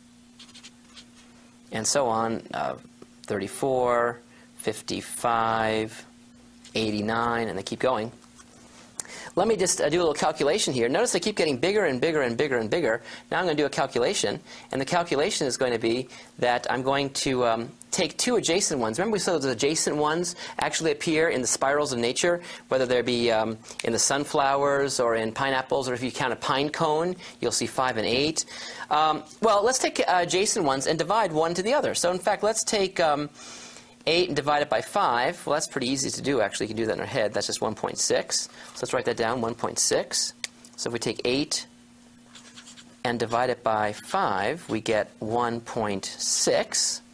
and so on, uh, thirty-four, fifty-five, eighty-nine, and they keep going. Let me just uh, do a little calculation here. Notice they keep getting bigger and bigger and bigger and bigger. Now I'm going to do a calculation, and the calculation is going to be that I'm going to um, take two adjacent ones. Remember we said those adjacent ones actually appear in the spirals of nature, whether they be um, in the sunflowers or in pineapples, or if you count a pine cone, you'll see five and eight. Um, well, let's take uh, adjacent ones and divide one to the other. So in fact, let's take um, eight and divide it by five. Well, that's pretty easy to do, actually. You can do that in our head. That's just one point six. So let's write that down, one point six. So if we take eight and divide it by five, we get one point six.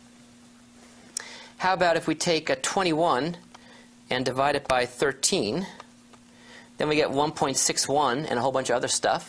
How about if we take a twenty-one and divide it by thirteen? Then we get one point six one and a whole bunch of other stuff.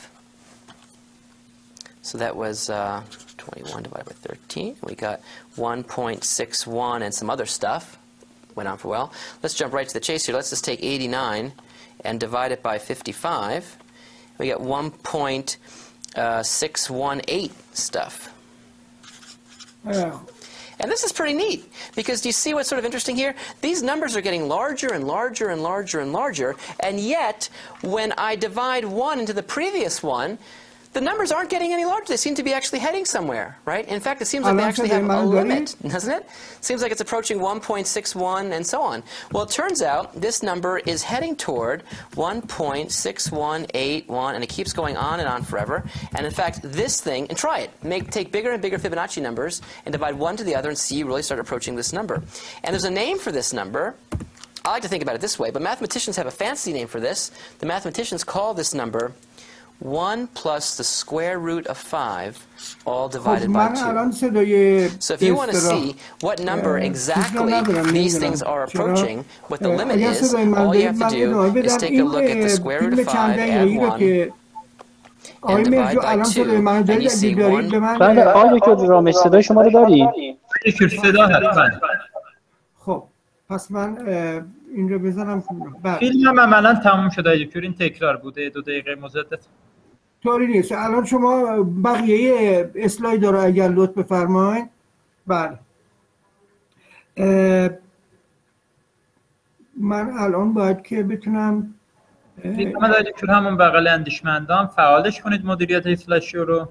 So that was uh, twenty-one divided by thirteen. We got one point six one and some other stuff. Went on for a while. Let's jump right to the chase here. Let's just take eighty-nine and divide it by fifty-five. We get one point six one eight stuff. Yeah. And this is pretty neat, because do you see what's sort of interesting here? These numbers are getting larger and larger and larger and larger, and yet when I divide one into the previous one, the numbers aren't getting any larger. They seem to be actually heading somewhere, right? In fact, it seems like they actually have a limit, doesn't it? Seems like it's approaching one point six one and so on. Well, it turns out this number is heading toward one point six one eight one, and it keeps going on and on forever. And in fact, this thing, and try it, make take bigger and bigger Fibonacci numbers and divide one to the other, and see you really start approaching this number. And there's a name for this number. I like to think about it this way, but mathematicians have a fancy name for this. The mathematicians call this number one plus the square root of five, all divided by two. So if you want to see what number exactly these things are approaching, what the limit is, all you have to do is take a look at the square root of five, add one, and divide by two, and you see one. بله آقای دکتر رامش صدای شما رو داریم؟ دکتر صدا هست. خب پس من این رو بزنم. فیلم عملا تموم شده دکتر، این تکرار بوده، دو دقیقه مزدت. طوری نیست. الان شما بقیه اسلاید رو اگر لطف بفرمایید. بله. من الان باید که بتونم فیلم دکتر همون بغل اندیشمندان فعالش کنید مدیریت فلاشیو رو.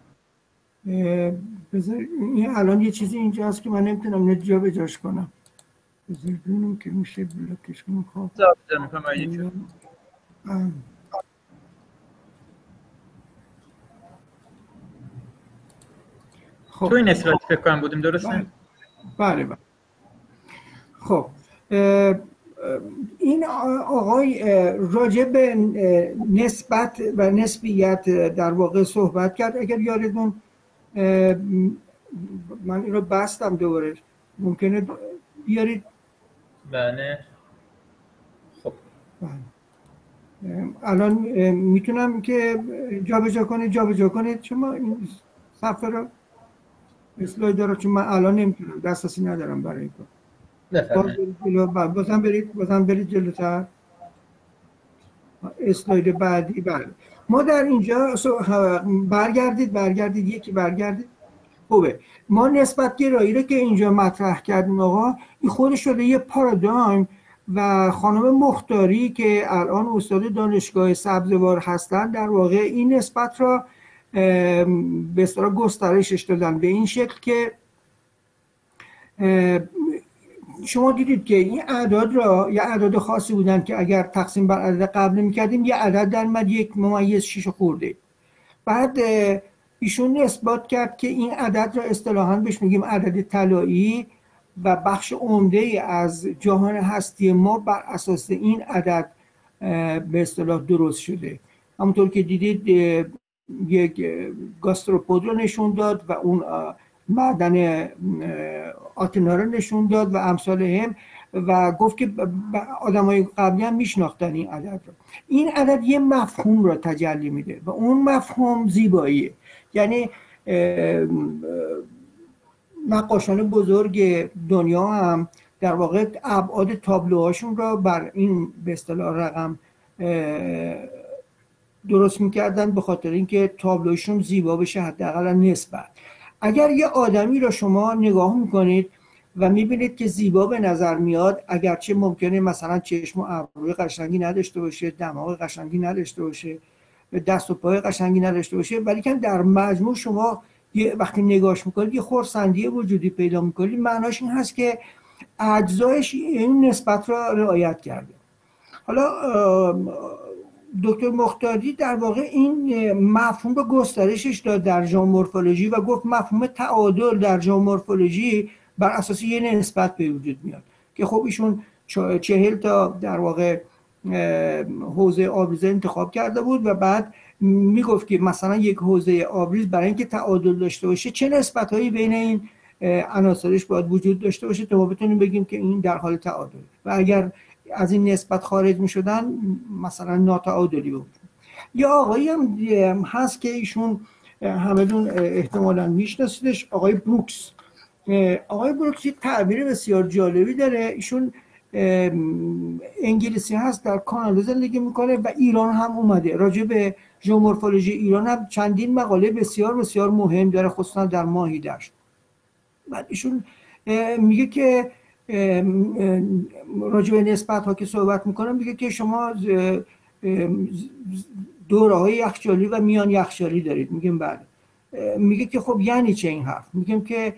بذار این الان یه چیزی اینجاست که من نمیتونم اینو جا به جاش کنم. بذار ببینم که میشه بلاکش کنم. خب. ضابط میکنم آقای دکتر. خب. تو این اسلاید فکر کنم بودیم، درسته؟ بله بله. خب این آقای راجع به نسبت و نسبیت در واقع صحبت کرد. اگر یادتون من این رو بستم دوباره، ممکنه بیارید؟ بله. خب الان میتونم که جابجا کنید جابجا کنید شما این صفحه رو اسلاید رو، چون من الان نمیتونم، دسترسی ندارم برای این کار. بازم برید بازم برید جلوتر. اسلاید بعدی. بله ما در اینجا برگردید برگردید یکی برگردید. خوبه. ما نسبت گرایی رو که اینجا مطرح کردیم آقا، این خودش شده یه پارادایم و خانم مختاری که الان استاد دانشگاه سبزوار هستن در واقع این نسبت را به اصطلاح گسترشش دادن به این شکل که شما دیدید که این اعداد را یه اعداد خاصی بودن که اگر تقسیم بر عدد قبل می‌کردیم یه عدد در اومد یک ممیز شش خورده. بعد ایشون اثبات کرد که این عدد را اصطلاحاً بهش میگیم عدد طلایی و بخش عمده از جهان هستی ما بر اساس این عدد به اصطلاح درست شده. همونطور که دیدید یک گاستروپود رو نشون داد و اون معدن آتنا رو نشون داد و امثال هم. و گفت که آدمای قبلی هم میشناختن این عدد رو. این عدد یه مفهوم رو تجلی میده و اون مفهوم زیباییه. یعنی نقاشان بزرگ دنیا هم در واقع ابعاد تابلوهاشون را بر این به اصطلاح رقم درست میکردن به خاطر اینکه تابلوشون زیبا بشه، حداقل نسبت. اگر یه آدمی را شما نگاه میکنید و میبینید که زیبا به نظر میاد، اگرچه ممکنه مثلا چشم و ابروی قشنگی نداشته باشه، دماغ قشنگی نداشته باشه، دست و پای قشنگی نداشته باشه، ولی که در مجموع شما یه وقتی نگاهش میکنید یه خرسندی وجودی پیدا میکنید، معناش این هست که اجزایش این نسبت را رعایت کرده. حالا دکتر مختاری در واقع این مفهوم رو گسترشش داد در ژئومورفولوژی و گفت مفهوم تعادل در ژئومورفولوژی بر اساس یه نسبت به وجود میاد که خب ایشون چهل تا در واقع حوزه آبریزه انتخاب کرده بود و بعد میگفت که مثلا یک حوزه آبریز برای اینکه تعادل داشته باشه چه نسبت‌هایی بین این عناصرش باید وجود داشته باشه تا ما بتونیم بگیم که این در حال تعادل، و اگر از این نسبت خارج میشدن مثلا ناتعادلی بود. یا آقایی هم هست که ایشون همدون احتمالاً میشناسیدش، آقای بروکس. آقای بروکس یک تعبیر بسیار جالبی داره. ایشون انگلیسی هست، در کانادا زندگی میکنه و ایران هم اومده. راجع به ژئومورفولوژی ایران هم چندین مقاله بسیار بسیار مهم داره، خصوصا در ماهیدشت. بعد ایشون میگه که راجع به نسبت ها که صحبت میکنم، میگه که شما دوره های یخچالی و میان یخچالی دارید. میگیم بله. میگه که خب یعنی چه این حرف؟ میگیم که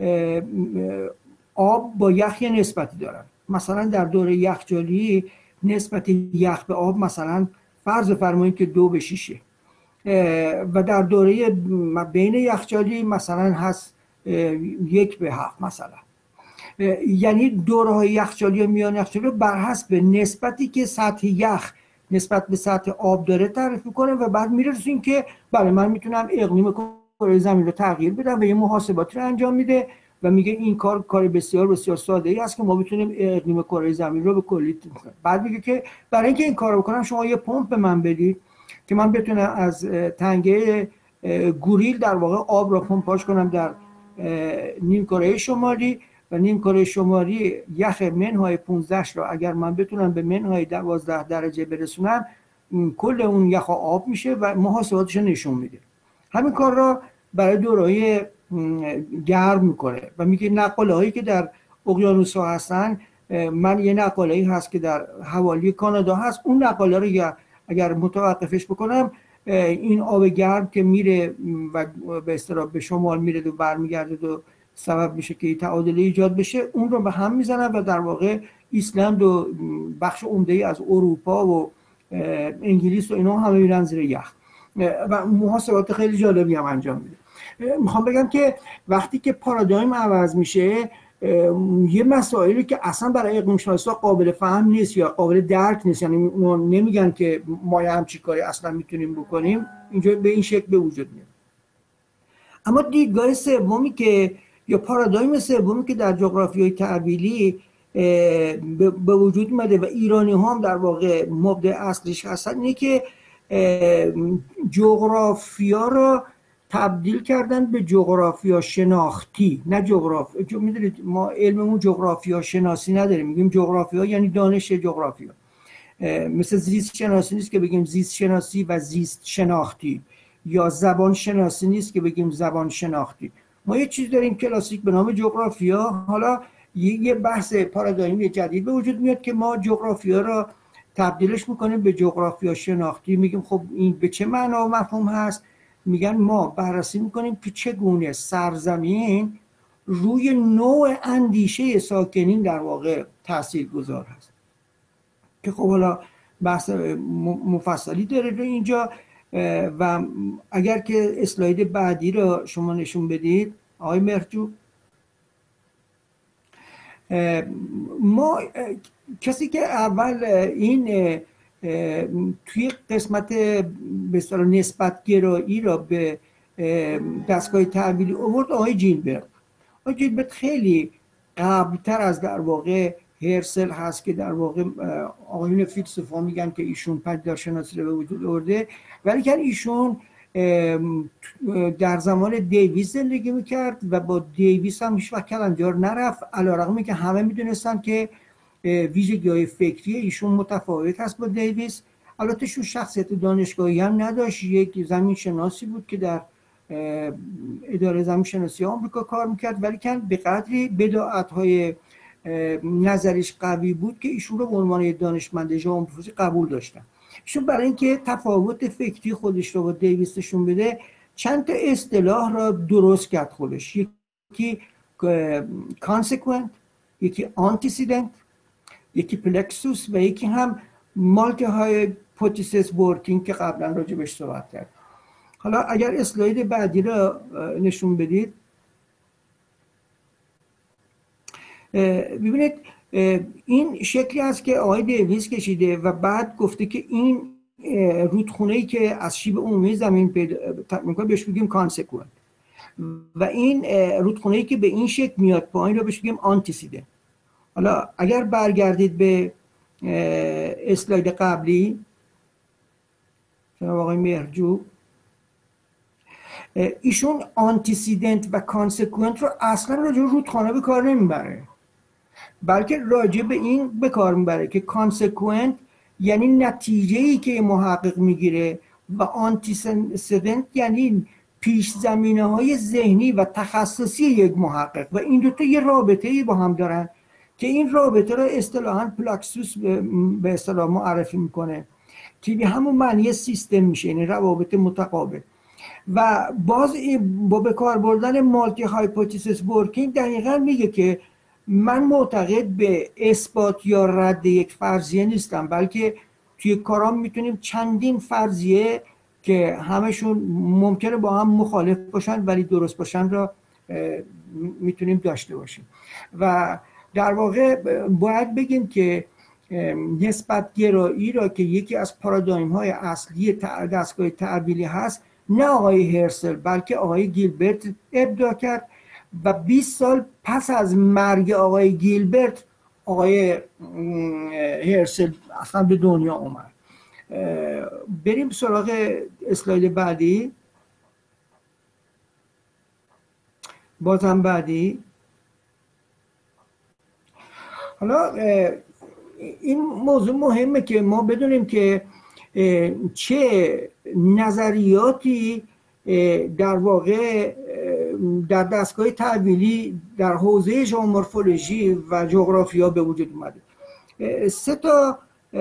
آب با یخ یه نسبتی دارن. مثلا در دوره یخچالی نسبت یخ به آب مثلا فرض فرمایید که دو به شیشه و در دوره بین یخچالی مثلا هست یک به هفت مثلا. یعنی دوره های یخچالی و میان یخچالی بر حسب نسبتی که سطح یخ نسبت به سطح آب داره تعریف میکنه و بعد میرسیم که بله من میتونم اقلیم کره زمین رو تغییر بدم و یه محاسباتی رو انجام میده و میگه این کار کار بسیار بسیار ساده ای است که ما بتونیم اقلیم کره زمین رو به کلی کنیم. بعد میگه که برای اینکه این کارو بکنم شما یه پمپ به من بدید که من بتونم از تنگه گوریل در واقع آب رو پمپاژ کنم در نیم کره شمالی و نیم کره شمالی یخ منهای پانزده رو اگر من بتونم به منهای دوازده درجه برسونم، کل اون یخ آب میشه و محاسباتش نشون میده. همین کار را برای دوره‌های گرم میکنه و میگه نقاله هایی که در اقیانوس ها هستن، من یه نقاله هایی هست که در حوالی کانادا هست، اون نقاله رو اگر متوقفش بکنم این آب گرم که میره و به اصطلاح به شمال میره و برمیگرده و سبب میشه که تعادل ایجاد بشه، اون رو به هم میزنن و در واقع ایسلند و بخش عمده‌ای از اروپا و انگلیس و اینا همه میرن زیر یخ و محاسبات خیلی جالبی هم انجام میده. میخوام بگم که وقتی که پارادایم عوض میشه، یه مسائلی که اصلا برای اقلیم شناسا قابل فهم نیست یا قابل درک نیست، یعنی نمیگن که ما همچین کاری اصلا میتونیم بکنیم، اینجا به این شکل به وجود میاد. اما دیدگاه سومی که یا پارادایم سومی که در جغرافیای تعبیلی به وجود اومده و ایرانی ها هم در واقع مبدع اصلیش هستن، اینه که جغرافیا را تبدیل کردن به جغرافیا شناختی، نه جغرافیا. میدونید ما علممون جغرافیا شناسی نداریم، میگیم جغرافیا یعنی دانش جغرافیا. مثل زیست شناسی نیست که بگیم زیست شناسی و زیست شناختی، یا زبان شناسی نیست که بگیم زبان شناختی. ما یه چیز داریم کلاسیک به نام جغرافیا. حالا یه بحث پارادایمی جدید به وجود میاد که ما جغرافیا را تبدیلش میکنیم به جغرافیا شناختی. میگیم خب این به چه معنا و مفهوم هست؟ میگن ما بررسی میکنیم که چگونه سرزمین روی نوع اندیشه ساکنین در واقع تأثیر گذار هست، که خب حالا بحث مفصلی داره رو اینجا. و اگر که اسلاید بعدی رو شما نشون بدید آقای مرجو، ما کسی که اول این توی قسمت به اصطلاح نسبت گرایی را به دستگاه تعبیری آورد آقای جیلبرت. آقای جیلبرت خیلی قبلتر از در واقع هرسل هست که در واقع آقایون فیلسوفا میگن که ایشون پدیدارشناسی رو به وجود آورده، ولی که ایشون در زمان دیویس زندگی میکرد و با دیویس هم هیچ وقت کلنجار نرفت، علیرغمی که همه میدونستن که ویژگی‌های فکری ایشون متفاوت هست با دیویس. البته شون شخصیت دانشگاهی هم نداشت، یک زمین شناسی بود که در اداره زمین شناسی آمریکا کار میکرد، ولی که به قدری بداعت‌های نظریش قوی بود که ایشون رو به عنوان دانشمند ژئومورفولوژی قبول داشتن. ایشون برای اینکه تفاوت فکری خودش رو با دیویس نشون بده چند تا اصطلاح را درست کرد خودش، یکی کانسیکوئنت، یکی آنتیسیدنت، یکی پلکسوس و یکی هم مالتی هایپوتزیس ورکینگ که قبلا راجع بهش صحبت کرد. حالا اگر اسلاید بعدی را نشون بدید، ببینید این شکلی است که آقای دیویس کشیده و بعد گفته که این رودخونه‌ای که از شیب عمومی زمین پیدا می‌کنه بهش میگیم کانسیکوئنت و این رودخونه‌ای که به این شکل میاد پایین رو بهش میگیم آنتیسیدنت. حالا اگر برگردید به اسلاید قبلی جناب آقای مهرجو، ایشون آنتیسیدنت و کانسیکوئنت رو اصلا راجع به رودخانه به کار نمیبره، بلکه راجع به این به کار میبره که کانسیکوئنت یعنی نتیجه‌ای که محقق میگیره و آنتیسیدنت یعنی پیش زمینه‌های ذهنی و تخصصی یک محقق و این دوتا یه رابطه‌ای با هم دارن که این رابطه رو اصطلاحاً پلاکسوس به اصطلاح معرفی میکنه که به همون معنی سیستم میشه، یعنی روابط متقابل. و باز با به کار بردن مالتی هایپوتزیس ورکینگ دقیقاً میگه که من معتقد به اثبات یا رد یک فرضیه نیستم، بلکه توی کارام میتونیم چندین فرضیه که همشون ممکنه با هم مخالف باشن ولی درست باشن را میتونیم داشته باشیم. و در واقع باید بگیم که نسبت گرایی را که یکی از پارادایم های اصلی دستگاه تعبیلی هست نه آقای هرسل بلکه آقای گیلبرت ابداع کرد و بیست سال پس از مرگ آقای گیلبرت آقای هرسل اصلا به دنیا اومد. بریم سراغ اسلاید بعدی، بازم بعدی. حالا این موضوع مهمه که ما بدونیم که چه نظریاتی در واقع در دستگاه تعبیلی در حوزه ژئومورفولوژی و جغرافیا به وجود اومده. سه تا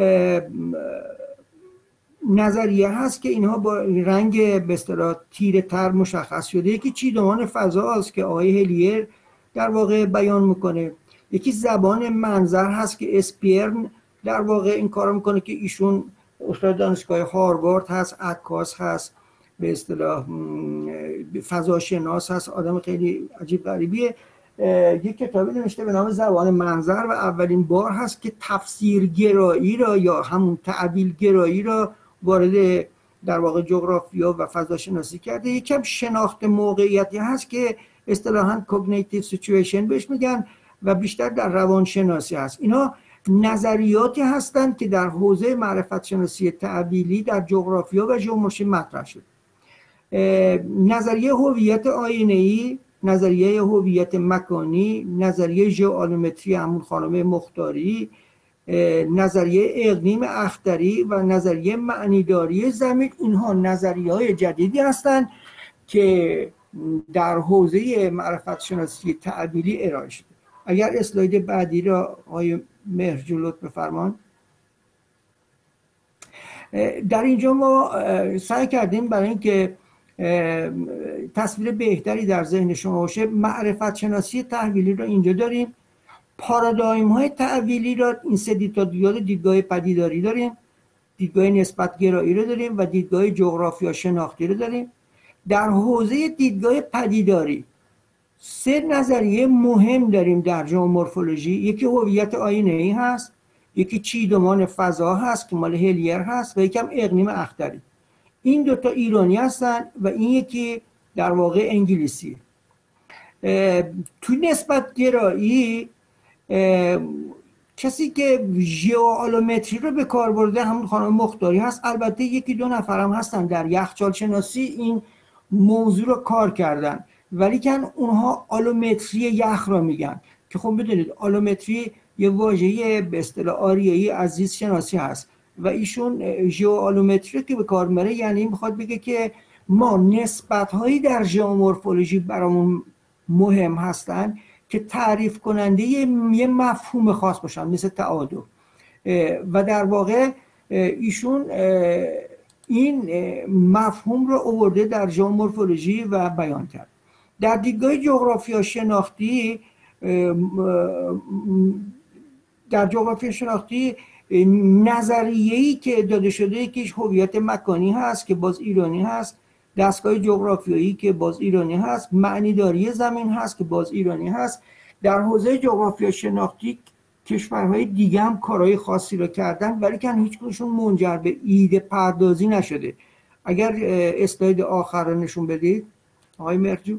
نظریه هست که اینها با رنگ به اصطلاح تیره تر مشخص شده. یکی چیدمان فضا است که آقای هلیر در واقع بیان میکنه، یکی زبان منظر هست که اسپیرن در واقع این کارو میکنه که ایشون استاد دانشگاه هاروارد هست، عکاس هست، به اصطلاح فضاشناس هست، آدم خیلی عجیب غریبیه. یک کتابی نوشته به نام زبان منظر و اولین بار هست که تفسیرگرایی را یا همون تعبیل گرایی را وارد در واقع جغرافیا و فضاشناسی کرده. یکم شناخت موقعیتی هست که اصطلاحاً کوگنیتیو سیچویشن بهش میگن و بیشتر در روانشناسی هست. اینا نظریاتی هستند که در حوزه معرفت شناسی تعبیلی در جغرافیا و ژئومورفولوژی مطرح شد. نظریه هویت آینه‌ای، نظریه هویت مکانی، نظریه ژئوآلومتری همون خانم مختاری، نظریه اقلیم اختری و نظریه معنیداری زمین، اینها نظریه‌های جدیدی هستند که در حوزه معرفت شناسی تعبیلی ارائه شده. اگر اسلاید بعدی را آقای مهرجو لطف بفرمان. در اینجا ما سعی کردیم برای اینکه تصویر بهتری در ذهن شما باشه معرفت شناسی تحویلی را اینجا داریم، پارادایم های تحویلی را این سه دیدگاه دیدگاه پدیداری داریم، دیدگاه نسبت گرایی رو داریم و دیدگاه جغرافیا شناختی رو داریم. در حوزه دیدگاه پدیداری سه نظریه مهم داریم در ژئومورفولوژی. یکی هویت آینه‌ای هست، یکی چیدمان فضا هست که مال هلیر هست و یکم اقلیم اختری. این دوتا ایرانی هستن و این یکی در واقع انگلیسی. توی نسبت گرایی کسی که ژئوآلومتری رو به کار برده همون خانم مختاری هست. البته یکی دو نفرم هستن در یخچال شناسی این موضوع رو کار کردن، ولی کن اونها آلومتری یخ را میگن که خب بدونید آلومتری یه واژه به اصطلاح آریایی از زیست شناسی هست و ایشون ژئوآلومتری که به کار میبره یعنی میخواد بگه که ما نسبت‌هایی در ژئومورفولوژی برامون مهم هستن که تعریف کننده یه مفهوم خاص باشن، مثل تعادل. و در واقع ایشون این مفهوم رو آورده در ژئومورفولوژی و بیان کرد. در دیدگاه جغرافیا شناختی، در جغرافیا شناختی نظریه‌ای که داده شده که هویت مکانی هست که باز ایرانی هست، دستگاه جغرافیایی که باز ایرانی هست، معنیداری زمین هست که باز ایرانی هست. در حوزه جغرافیا شناختی کشورهای دیگه هم کارهای خاصی رو کردن، ولی که هیچ کدومشون منجر به ایده پردازی نشده. اگر اسلاید آخر رو نشون بدید آقای مرجو.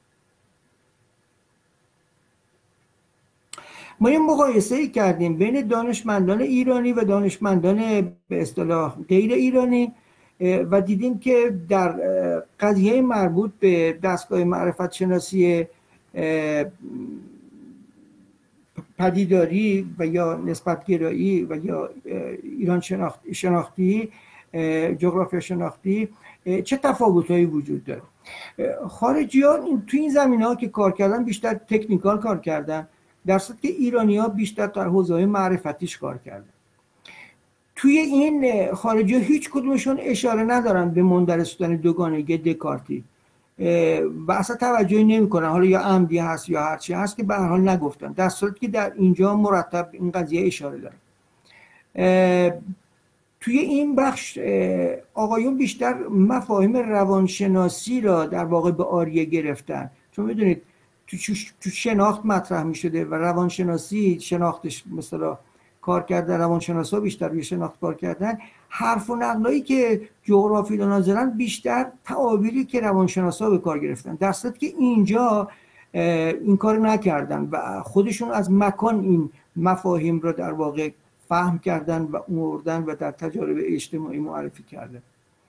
ما یه مقایسه ای کردیم بین دانشمندان ایرانی و دانشمندان به اصطلاح غیر ایرانی و دیدیم که در قضیه مربوط به دستگاه معرفت شناسی پدیداری و یا نسبت گرایی و یا ایران شناختی, شناختی جغرافیا شناختی چه تفاوت‌هایی وجود داره. خارجیان تو این زمینه‌ها که کار کردن بیشتر تکنیکال کار کردن، در صورتی که ایرانی‌ها بیشتر در حوزه‌های معرفتیش کار کردن. توی این خارجی‌ها هیچ کدومشون اشاره ندارن به مندرس بودن دوگانگی دکارتی و اصلا توجهی نمی‌کنن، حالا یا عمدی هست یا هرچی هست که به هر حال نگفتن، در صورتی که در اینجا مرتب این قضیه اشاره داره. توی این بخش آقایون بیشتر مفاهیم روانشناسی را در واقع به آریه گرفتن، چون می‌دونید تو شناخت مطرح می‌شده و روانشناسی شناختش مثلا کار کردن، روانشناسا بیشتر روی شناخت کار کردن. حرف و نقلایی که جغرافی‌دانا زدن بیشتر تعابیری که روانشناسا به کار گرفتن، در صورتی که اینجا این کار نکردن و خودشون از مکان این مفاهیم رو در واقع فهم کردن و آوردن و در تجارب اجتماعی معرفی کردن.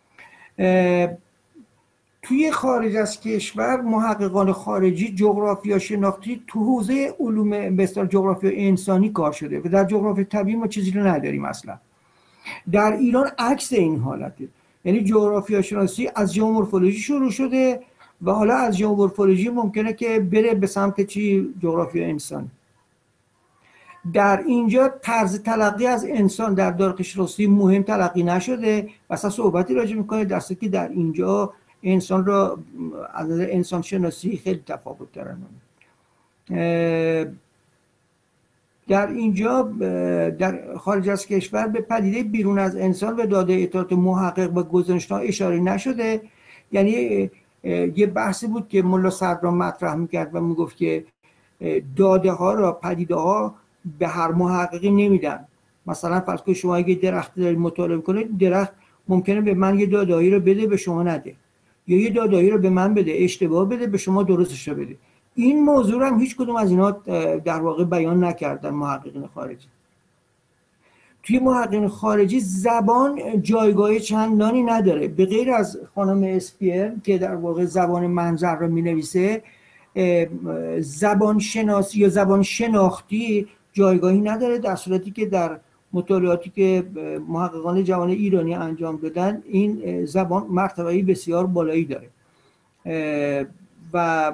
توی خارج از کشور محققان خارجی جغرافیا شناختی تو حوزه علوم به اصطلاح جغرافیا انسانی کار شده و در جغرافیا طبیعی ما چیزی رو نداریم اصلا. در ایران عکس این حالته، یعنی جغرافیا شناسی از ژئومورفولوژی شروع شده و حالا از ژئومورفولوژی ممکنه که بره به سمت چی؟ جغرافیا انسانی. در اینجا طرز تلقی از انسان در دارقشناسی مهم تلقی نشده و اصلا صحبتی راجع میکنه، در صورتی که در اینجا انسان را از انسان شناسی خیلی تفاوت دارن. در اینجا در خارج از کشور به پدیده بیرون از انسان و داده اطلاعات محقق و گزارش‌ها اشاره نشده. یعنی یه بحثی بود که ملا صدرا مطرح میکرد و میگفت که داده ها را پدیده ها به هر محققی نمیدن. مثلا فرض کنید شما اگه درخت دارید مطالعه کنید، درخت ممکنه به من یه داده‌ای رو بده به شما نده، یا یه داده‌ای رو به من بده اشتباه بده به شما درستش رو بده. این موضوع هم هیچ کدوم از اینا در واقع بیان نکردن محققین خارجی. توی محققین خارجی زبان جایگاه چندانی نداره، به غیر از خانم اسپیر که در واقع زبان منظر رو می‌نویسه، زبان شناسی یا زبان شناختی جایگاهی نداره، در صورتی که در مطالعاتی که محققان جوان ایرانی انجام دادن این زبان مرتبه‌ای بسیار بالایی داره. و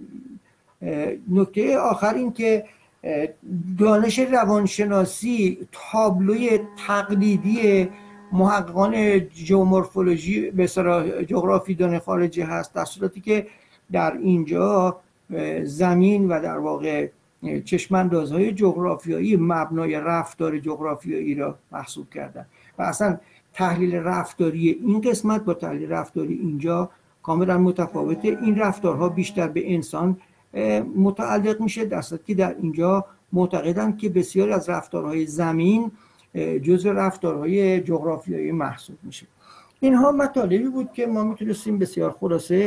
نکته آخر این که دانش روانشناسی تابلوی تقلیدی محققان ژئومورفولوژی به اصطلاح جغرافیدان خارجی هست، در صورتی که در اینجا زمین و در واقع چشماندازهای جغرافیایی مبنای رفتار جغرافیایی را محسوب کردن و اصلا تحلیل رفتاری این قسمت با تحلیل رفتاری اینجا کاملا متفاوته. این رفتارها بیشتر به انسان متعلق میشه، در صورتی که در اینجا معتقدن که بسیاری از رفتارهای زمین جزء رفتارهای جغرافیایی محسوب میشه. اینها مطالبی بود که ما میتونستیم بسیار خلاصه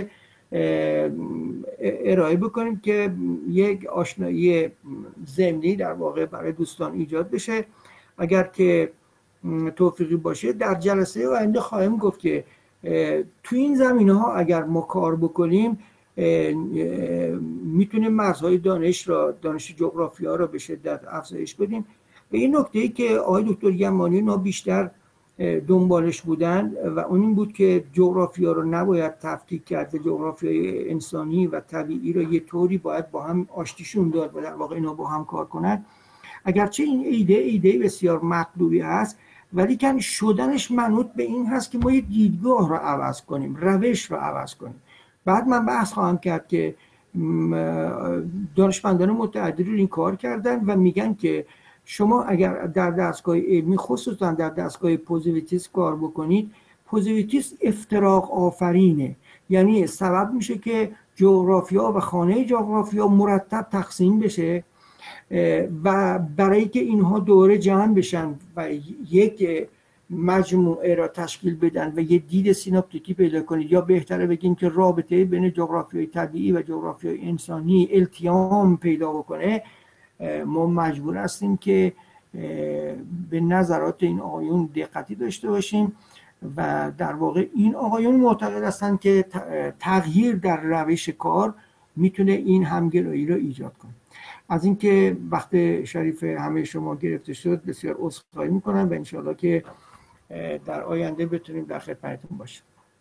ارائه بکنیم که یک آشنایی ضمنی در واقع برای دوستان ایجاد بشه. اگر که توفیقی باشه در جلسه آینده خواهیم گفت که تو این زمینه‌ها اگر ما کار بکنیم میتونیم مرزهای دانش را دانش جغرافیا را به شدت افزایش بدیم. به این نکته‌ای که آقای دکتر یمانی نا بیشتر دنبالش بودن و اون این بود که جغرافیا رو نباید تفکیک کرد، جغرافیای انسانی و طبیعی رو یه طوری باید با هم آشتیشون داد و در واقع اینا با هم کار کنن. اگرچه این ایده ایده بسیار مطلوبی هست، ولی کن شدنش منوط به این هست که ما یه دیدگاه رو عوض کنیم، روش رو عوض کنیم. بعد من بحث خواهم کرد که دانشمندان متعددی رو این کار کردن و میگن که شما اگر در دستگاه علمی خصوصا در دستگاه پوزیتیویسم کار بکنید، پوزیتیویسم افتراق آفرینه، یعنی سبب میشه که جغرافیا و خانه جغرافیا مرتب تقسیم بشه و برای که اینها دوره جمع بشن و یک مجموعه را تشکیل بدن و یه دید سیناپتیکی پیدا کنید، یا بهتره بگیم که رابطه بین جغرافیای طبیعی و جغرافیای انسانی التیام پیدا بکنه، ما مجبور هستیم که به نظرات این آقایون دقتی داشته باشیم و در واقع این آقایون معتقد هستند که تغییر در روش کار میتونه این همگرایی رو ایجاد کنه. از اینکه وقت شریف همه شما گرفته شد بسیار عذرخواهی میکنم و انشاءالله که در آینده بتونیم در خدمتتون باشیم.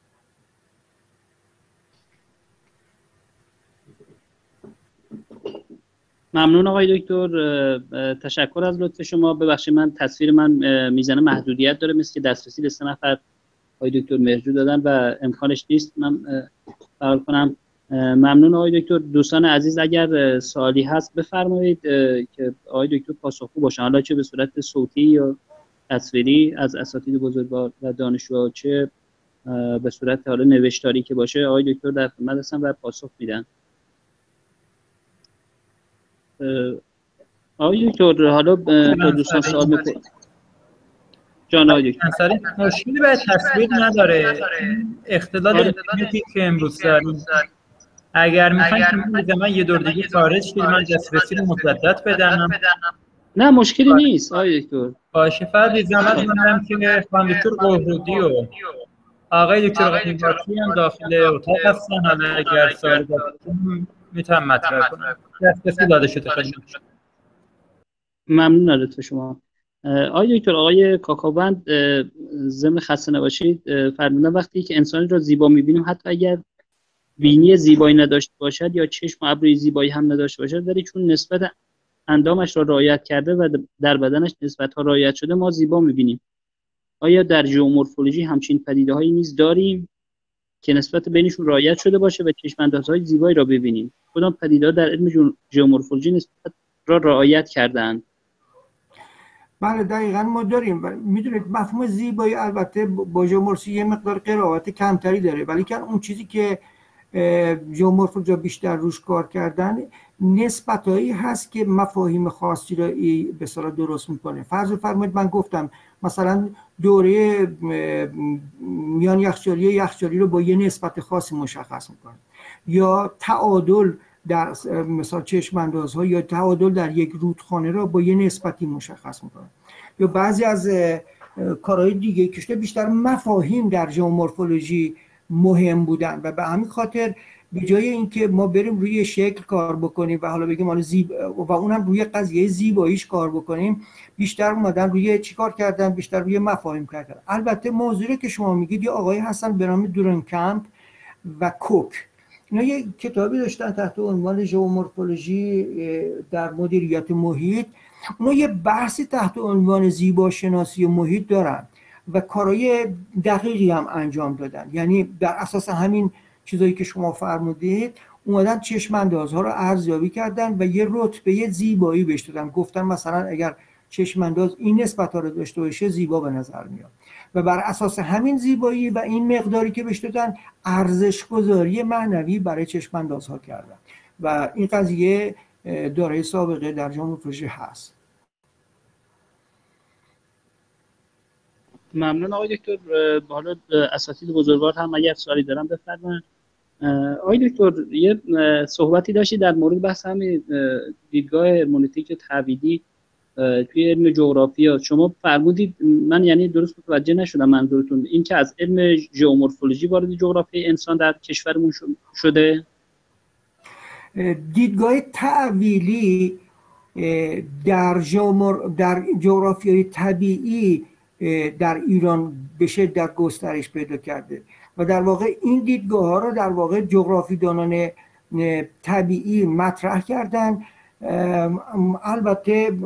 ممنون آقای دکتر، تشکر از لطف شما. ببخشید من تصویر من میزنه محدودیت داره، مثل که دسترسی به سه نفر آقای دکتر مهرجو دادن و امکانش نیست من فعال کنم. ممنون آقای دکتر. دوستان عزیز اگر سوالی هست بفرمایید که آقای دکتر پاسخگو باشن، حالا چه به صورت صوتی یا تصویری از اساتید بزرگوار و دانشجوها، چه به صورت حالا نوشتاری که باشه، آقای دکتر در خدمت هستن و پاسخ میدن. آقای دکتر حالا تا دوستان سوال میکنم. جان آقای دکتر مشکلی به تصویر نداره، اختلال اینترنتی که امروز داریم. اگر میخواین که من یه دور دیگه خارج شید من دسترسی رو مجدد بدم. نه مشکلی نیست آقای دکتر. باشه، فقط زحمت می‌کنم که خانم دکتر قهرودی و آقای دکتر قهرودی هم داخل اتاق هستن، حالا اگر سوال داشتین میتونم مطرح کنم. دسترسی داده شده خدمتتون. ممنون از لطف شما. آقای دکتر، آقای کاکاوند ضمن خسته نباشید فرمودن وقتی که انسان را زیبا می‌بینیم حتی اگر بینی زیبایی نداشته باشد یا چشم و ابروی زیبایی هم نداشته باشد، ولی چون نسبت اندامش را رعایت کرده و در بدنش نسبت‌ها رعایت شده ما زیبا می‌بینیم. آیا در ژئومورفولوژی همچین پدیده‌هایی نیز داریم که نسبت بینشون رعایت شده باشه و چشم‌اندازهای زیبایی را ببینیم؟ کدام پدیده‌ها در علم ژئومورفولوژی نسبت را رعایت کرده‌اند؟ بله دقیقاً ما داریم. میدونید مفهوم زیبایی البته با ژئومورفولوژی یه مقدار قرابت کمتری داره، ولی که اون چیزی که ژئومورفولوژی بیشتر روش کار کردن نسبتایی هست که مفاهیم خاصی را به اصطلاح درست میکنه. فرض فرمایید من گفتم مثلا دوره میان یخچالی یخچالی رو با یه نسبت خاصی مشخص میکنه، یا تعادل در مثلا چشم اندازها یا تعادل در یک رودخانه را با یه نسبتی مشخص میکنه، یا بعضی از کارهای دیگه که بیشتر مفاهیم در ژئومورفولوژی مهم بودن و به همین خاطر به جای اینکه ما بریم روی شکل کار بکنیم و حالا بگیم حالا زیب و اونم روی قضیه زیباییش کار بکنیم، بیشتر اومدن روی چی کار کردن؟ بیشتر روی مفاهیم کردن. البته موضوعی که شما میگید یه آقای هستن به نام دورنکمپ و کوک، اینا یه کتابی داشتن تحت عنوان ژئومورفولوژی در مدیریت محیط. اونا یه بحثی تحت عنوان زیباشناسی محیط دارن و کارهای دقیقی هم انجام دادن. یعنی بر اساس همین چیزایی که شما فرمودید اومدن چشم اندازها رو ارزیابی کردن و یه رتبه زیبایی بهش دادن. گفتن مثلا اگر چشم انداز این نسبت‌ها رو داشته باشه زیبا به نظر میاد و بر اساس همین زیبایی و این مقداری که بهش دادن ارزش گذاری معنوی برای چشم اندازها کردن و این قضیه دارای سابقه در ژئومورفولوژی هست. ممنون آقای دکتر. حالا اساتید بزرگوار هم اگر سوالی دارن بفرمایید. آقای دکتر یه صحبتی داشتی در مورد بحث همین دیدگاه هرمنوتیک تعبیدی توی علم جغرافیا. شما فرمودید، من یعنی درست متوجه نشدم منظورتون، این که از علم ژئومورفولوژی وارد جغرافیای انسان در کشورمون شده؟ دیدگاه تعبیلی در ژئومور در جغرافیای طبیعی در ایران به شدت گسترش پیدا کرده و در واقع این دیدگاه ها رو در واقع جغرافیدانان طبیعی مطرح کردن. البته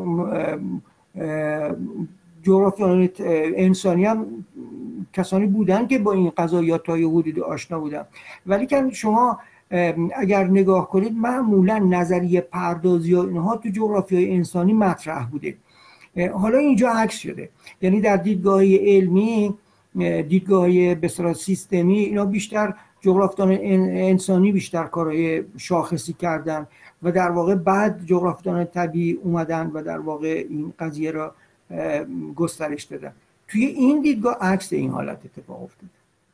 جغرافیدانان انسانی هم کسانی بودن که با این قضايا تا یه حدود آشنا بودن، ولی که شما اگر نگاه کنید معمولا نظریه پردازی ها اینها تو جغرافیای انسانی مطرح بوده. حالا اینجا عکس شده، یعنی در دیدگاه علمی، دیدگاه به اصطلاح سیستمی، اینا بیشتر جغرافیدان انسانی بیشتر کارهای شاخصی کردن و در واقع بعد جغرافیدان طبیعی اومدن و در واقع این قضیه را گسترش دادن. توی این دیدگاه عکس این حالت اتفاق افتاد.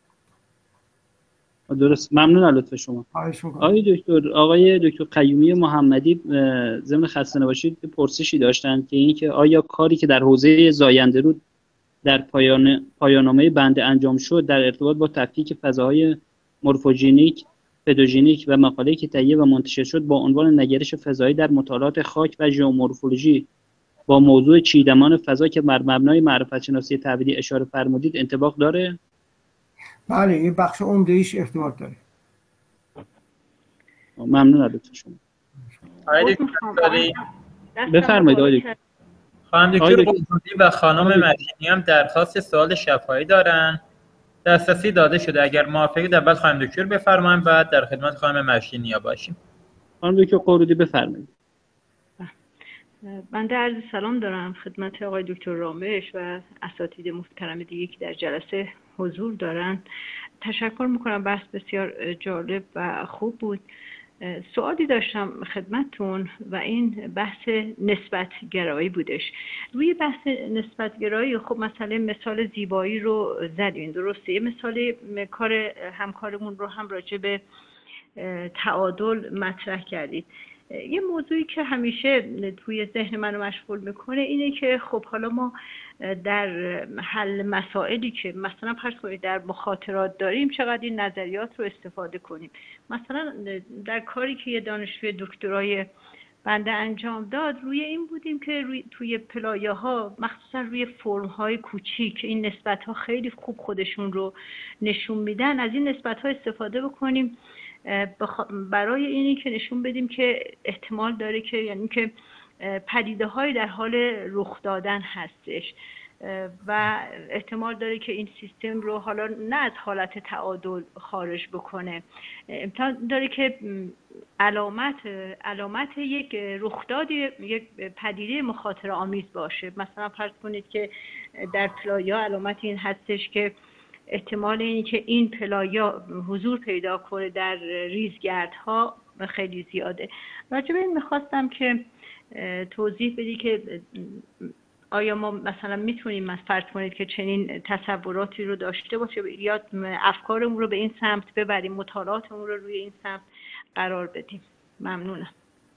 درست، ممنون از لطف شما. آقای دکتر آقای دکتر قیومی محمدی ضمن خسته نباشید پرسشی داشتن که این که آیا کاری که در حوزه زاینده‌رود در پایان پایان‌نامه بنده انجام شد در ارتباط با تفکیک فضاهای مورفوژنیک، پدوژنیک و مقاله‌ای که تهیه و منتشر شد با عنوان نگرش فضایی در مطالعات خاک و ژئومورفولوژی با موضوع چیدمان فضا که بر مبنای معرفت شناسی تعبیدی اشاره فرمودید انطباق داره؟ بله، این بخش عمده‌ایش ارتباط داره. ممنون از لطف شما. بفرمایید آقای دکتر. خانم دکتر قطبی و خانم مدینی هم درخواست سوال شفاهی دارن، دسترسی داده شده. اگر موافقید اول خانم دکتر بفرمایید، بعد در خدمت خانم مشینی باشیم. خانم دکتر قرودی بفرمایید. بنده عرض سلام دارم خدمت آقای دکتر رامش و اساتید محترم دیگه که در جلسه حضور دارن. تشکر میکنم، بحث بسیار جالب و خوب بود. سوالی داشتم خدمتتون و این بحث نسبت گرایی بودش. روی بحث نسبت گرایی خب مثلا مثال زیبایی رو زدین، درسته؟ یه مثال کار همکارمون رو هم راجع به تعادل مطرح کردید. یه موضوعی که همیشه توی ذهن منو مشغول میکنه اینه که خب حالا ما در حل مسائلی که مثلا فرض کنید در مخاطرات داریم چقدر این نظریات رو استفاده کنیم. مثلا در کاری که یه دانشجوی دکترای بنده انجام داد روی این بودیم که روی توی پلایه‌ها مخصوصا روی فرم‌های کوچیک این نسبت‌ها خیلی خوب خودشون رو نشون میدن، از این نسبت‌ها استفاده بکنیم برای اینی که نشون بدیم که احتمال داره که یعنی که پدیده های در حال رخ دادن هستش و احتمال داره که این سیستم رو حالا نه از حالت تعادل خارج بکنه، امکان داره که علامت علامت یک رخداد یک پدیده مخاطره آمیز باشه. مثلا فرض کنید که در پلایا علامت این هستش که احتمال اینی که این پلایا حضور پیدا کنه در ریزگردها خیلی زیاده. راجع به این میخواستم که توضیح بدی که آیا ما مثلا میتونیم فرض کنید که چنین تصوراتی رو داشته باشه یا افکارمون رو به این سمت ببریم، مطالعاتمون رو روی این سمت قرار بدیم. ممنونم.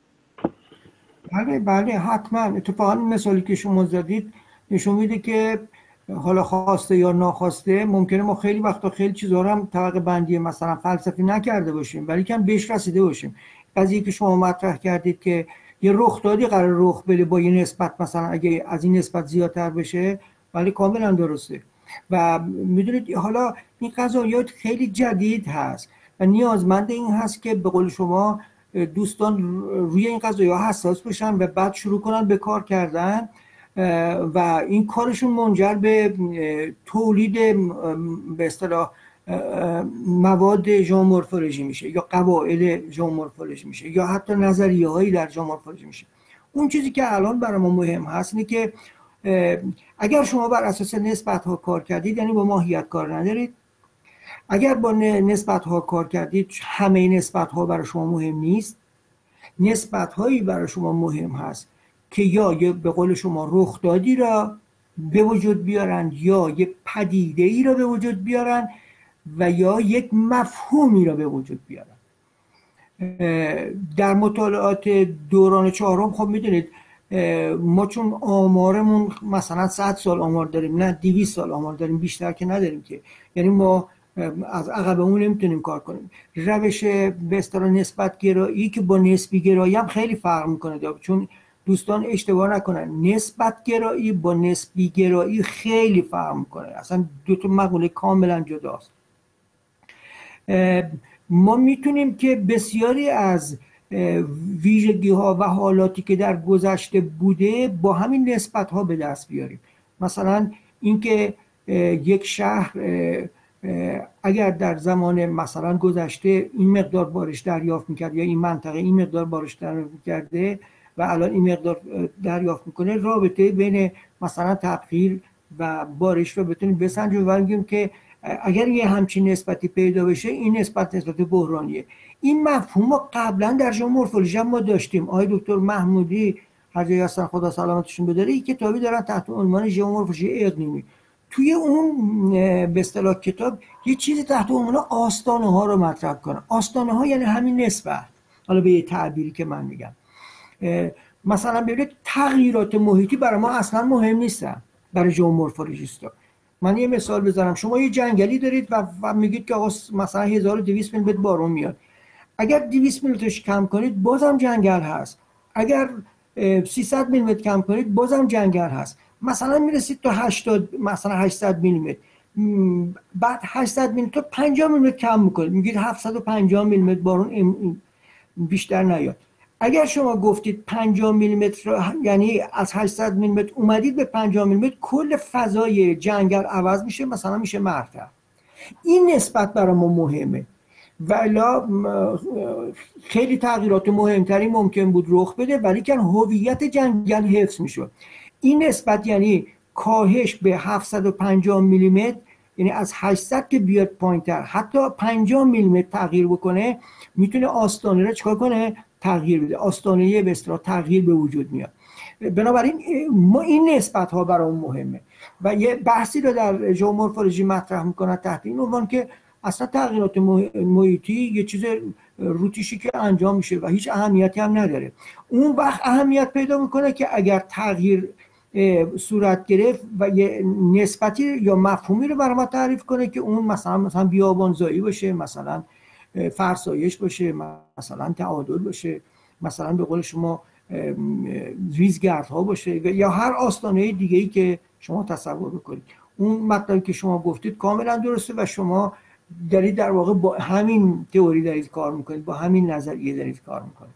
بله بله حتما. اتفاقا مثالی که شما زدید نشون میده که حالا خواسته یا ناخواسته ممکنه ما خیلی وقتا خیلی چیزا رو هم طبقه بندی مثلا فلسفی نکرده باشیم ولی کم بهش رسیده باشیم. قضیه که شما مطرح کردید که یه رخ دادی قرار رخ بده با یه نسبت، مثلا اگه از این نسبت زیادتر بشه، ولی کاملا درسته. و میدونید حالا این قضايات خیلی جدید هست و نیازمند این هست که به قول شما دوستان روی این قضايا حساس بشن و بعد شروع کنن به کار کردن و این کارشون منجر به تولید به اصطلاح مواد ژئومورفولوژی میشه یا قواعد ژئومورفولوژی میشه یا حتی نظریه هایی در ژئومورفولوژی میشه. اون چیزی که الان برای ما مهم هست اینه که اگر شما بر اساس نسبت ها کار کردید یعنی با ماهیت کار ندارید. اگر با نسبت ها کار کردید همه نسبت ها برای شما مهم نیست. نسبت هایی برای شما مهم هست که یا به قول شما رخ دادی را به وجود بیارن یا یه پدیده ای را به وجود بیارن و یا یک مفهومی را به وجود بیارن. در مطالعات دوران چهارم خب میدونید ما چون آمارمون مثلا صد سال آمار داریم، نه دویست سال آمار داریم، بیشتر که نداریم که، یعنی ما از عقبمون نمیتونیم کار کنیم. روش به اصطلاح نسبت گرایی که با نسبی گرایی هم خیلی فرق میکنه، چون دوستان اشتباه نکنن، نسبت گرایی با نسبی گرایی خیلی فرق میکنه، اصلا دو تا مقوله کاملا جداست. ما میتونیم که بسیاری از ویژگی ها و حالاتی که در گذشته بوده با همین نسبت ها به دست بیاریم. مثلا اینکه یک شهر اگر در زمان مثلا گذشته این مقدار بارش دریافت میکرد یا این منطقه این مقدار بارش دریافت میکرده و الان این مقدار دریافت میکنه، رابطه بین مثلا تبخیر و بارش رو بتونیم بسنجیم و بگیم که اگر یه همچین نسبتی پیدا بشه این نسبت نسبت بحرانیه. این مفهوم رو قبلا در ژئومورفولوژی ما داشتیم. آقای دکتر محمودی هر جایی هستن خدا سلامتشون بداره، این کتابی دارن تحت عنوان ژئومورفولوژی اقلیمی. توی اون به اصطلاح کتاب یه چیزی تحت عنوان آستانه ها رو مطرح کنن. آستانه ها یعنی همین نسبت، حالا به یه تعبیری که من میگم. مثلا ببینید تغییرات محیطی برای ما اصلا مهم نیستن برای ژئومورفولوژیستا. من یه مثال بزنم، شما یه جنگلی دارید و, و میگید که آقا مثلا هزار و دویست میلیمتر بارون میاد. اگر دویست میلیمترش کم کنید بازم جنگل هست، اگر سیصد میلیمتر کم کنید بازم جنگل هست. مثلا میرسید تا هشتاد مثلا هشتصد میلیمتر، بعد هشتصد میلیمتر پنجاه میلیمتر کم میکنید، میگید هفتصد و پنجاه میلیمتر بارون بیشتر نیاد. اگر شما گفتید پنجاه میلیمتر، یعنی از هشتصد میلیمتر اومدید به پنجاه میلیمتر، کل فضای جنگل عوض میشه، مثلا میشه مرتع. این نسبت برای ما مهمه، ولی خیلی تغییرات مهمتری ممکن بود رخ بده ولی که هویت جنگل حفظ میشد. این نسبت یعنی کاهش به هفتصد و پنجاه میلیمتر، یعنی از هشتصد که بیاد پایینتر حتی پنجاه میلیمتر تغییر بکنه، میتونه آستانه رو چکار کنه؟ تغییر بده. آستانه به اصطلاح تغییر به وجود میاد. بنابراین ما این نسبت ها برامون مهمه و یه بحثی رو در ژئومورفولوژی مطرح میکنن تحت این عنوان که اصلا تغییرات محیطی یه چیز روتیشی که انجام میشه و هیچ اهمیتی هم نداره. اون وقت اهمیت پیدا میکنه که اگر تغییر صورت گرفت و یه نسبتی یا مفهومی رو برای ما تعریف کنه که اون مثلا مثلا بیابانزایی باشه، مثلا فرسایش باشه، مثلا تعادل باشه، مثلا به قول شما ریزگردها باشه یا هر آستانه دیگه‌ای که شما تصور بکنید. اون مطلبی که شما گفتید کاملا درسته و شما دارید در واقع با همین تئوری دارید کار میکنید، با همین نظریه دارید کار میکنید.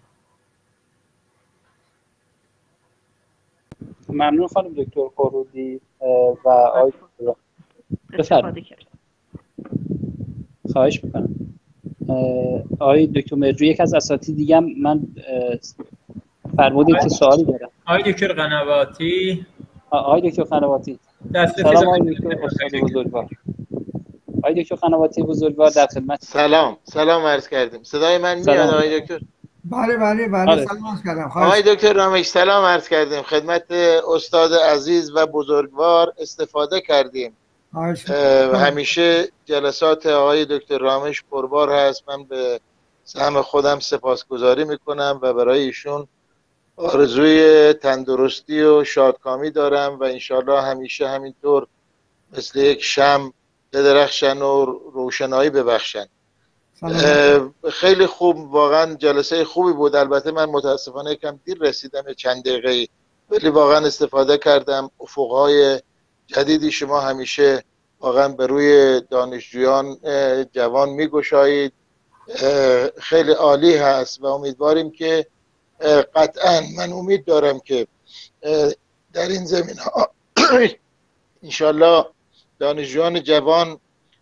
ممنون خانم دکتر قرودی و آقای استفاده کرد. خواهش میکنم. آقای دکتر مرجو، یک از اساتید دیگه هم من فرمودید که سوالی دارم. آقای دکتر قنواتی. آقای دکتر قنواتی. سلام آقای دکتر استاد بزرگوار. آقای دکتر قنواتی بزرگوار در خدمت. سلام سلام عرض کردیم. صدای من میاد آقای دکتر؟ بله بله بله سلام عرض کردم. آقای دکتر رامش سلام عرض کردیم خدمت استاد عزیز و بزرگوار. استفاده کردیم. همیشه جلسات آقای دکتر رامش پربار هست. من به سهم خودم سپاسگزاری میکنم و برای ایشون آرزوی تندرستی و شادکامی دارم و انشالله همیشه همینطور مثل یک شمع بدرخشن و روشنایی ببخشن. خیلی خوب، واقعا جلسه خوبی بود. البته من متاسفانه کم دیر رسیدم، چند دقیقه، ولی واقعا استفاده کردم. افقهای جدیدی شما همیشه واقعا به روی دانشجویان جوان میگشایید. خیلی عالی هست و امیدواریم که قطعا من امید دارم که در این زمین ها انشالله دانشجویان جوان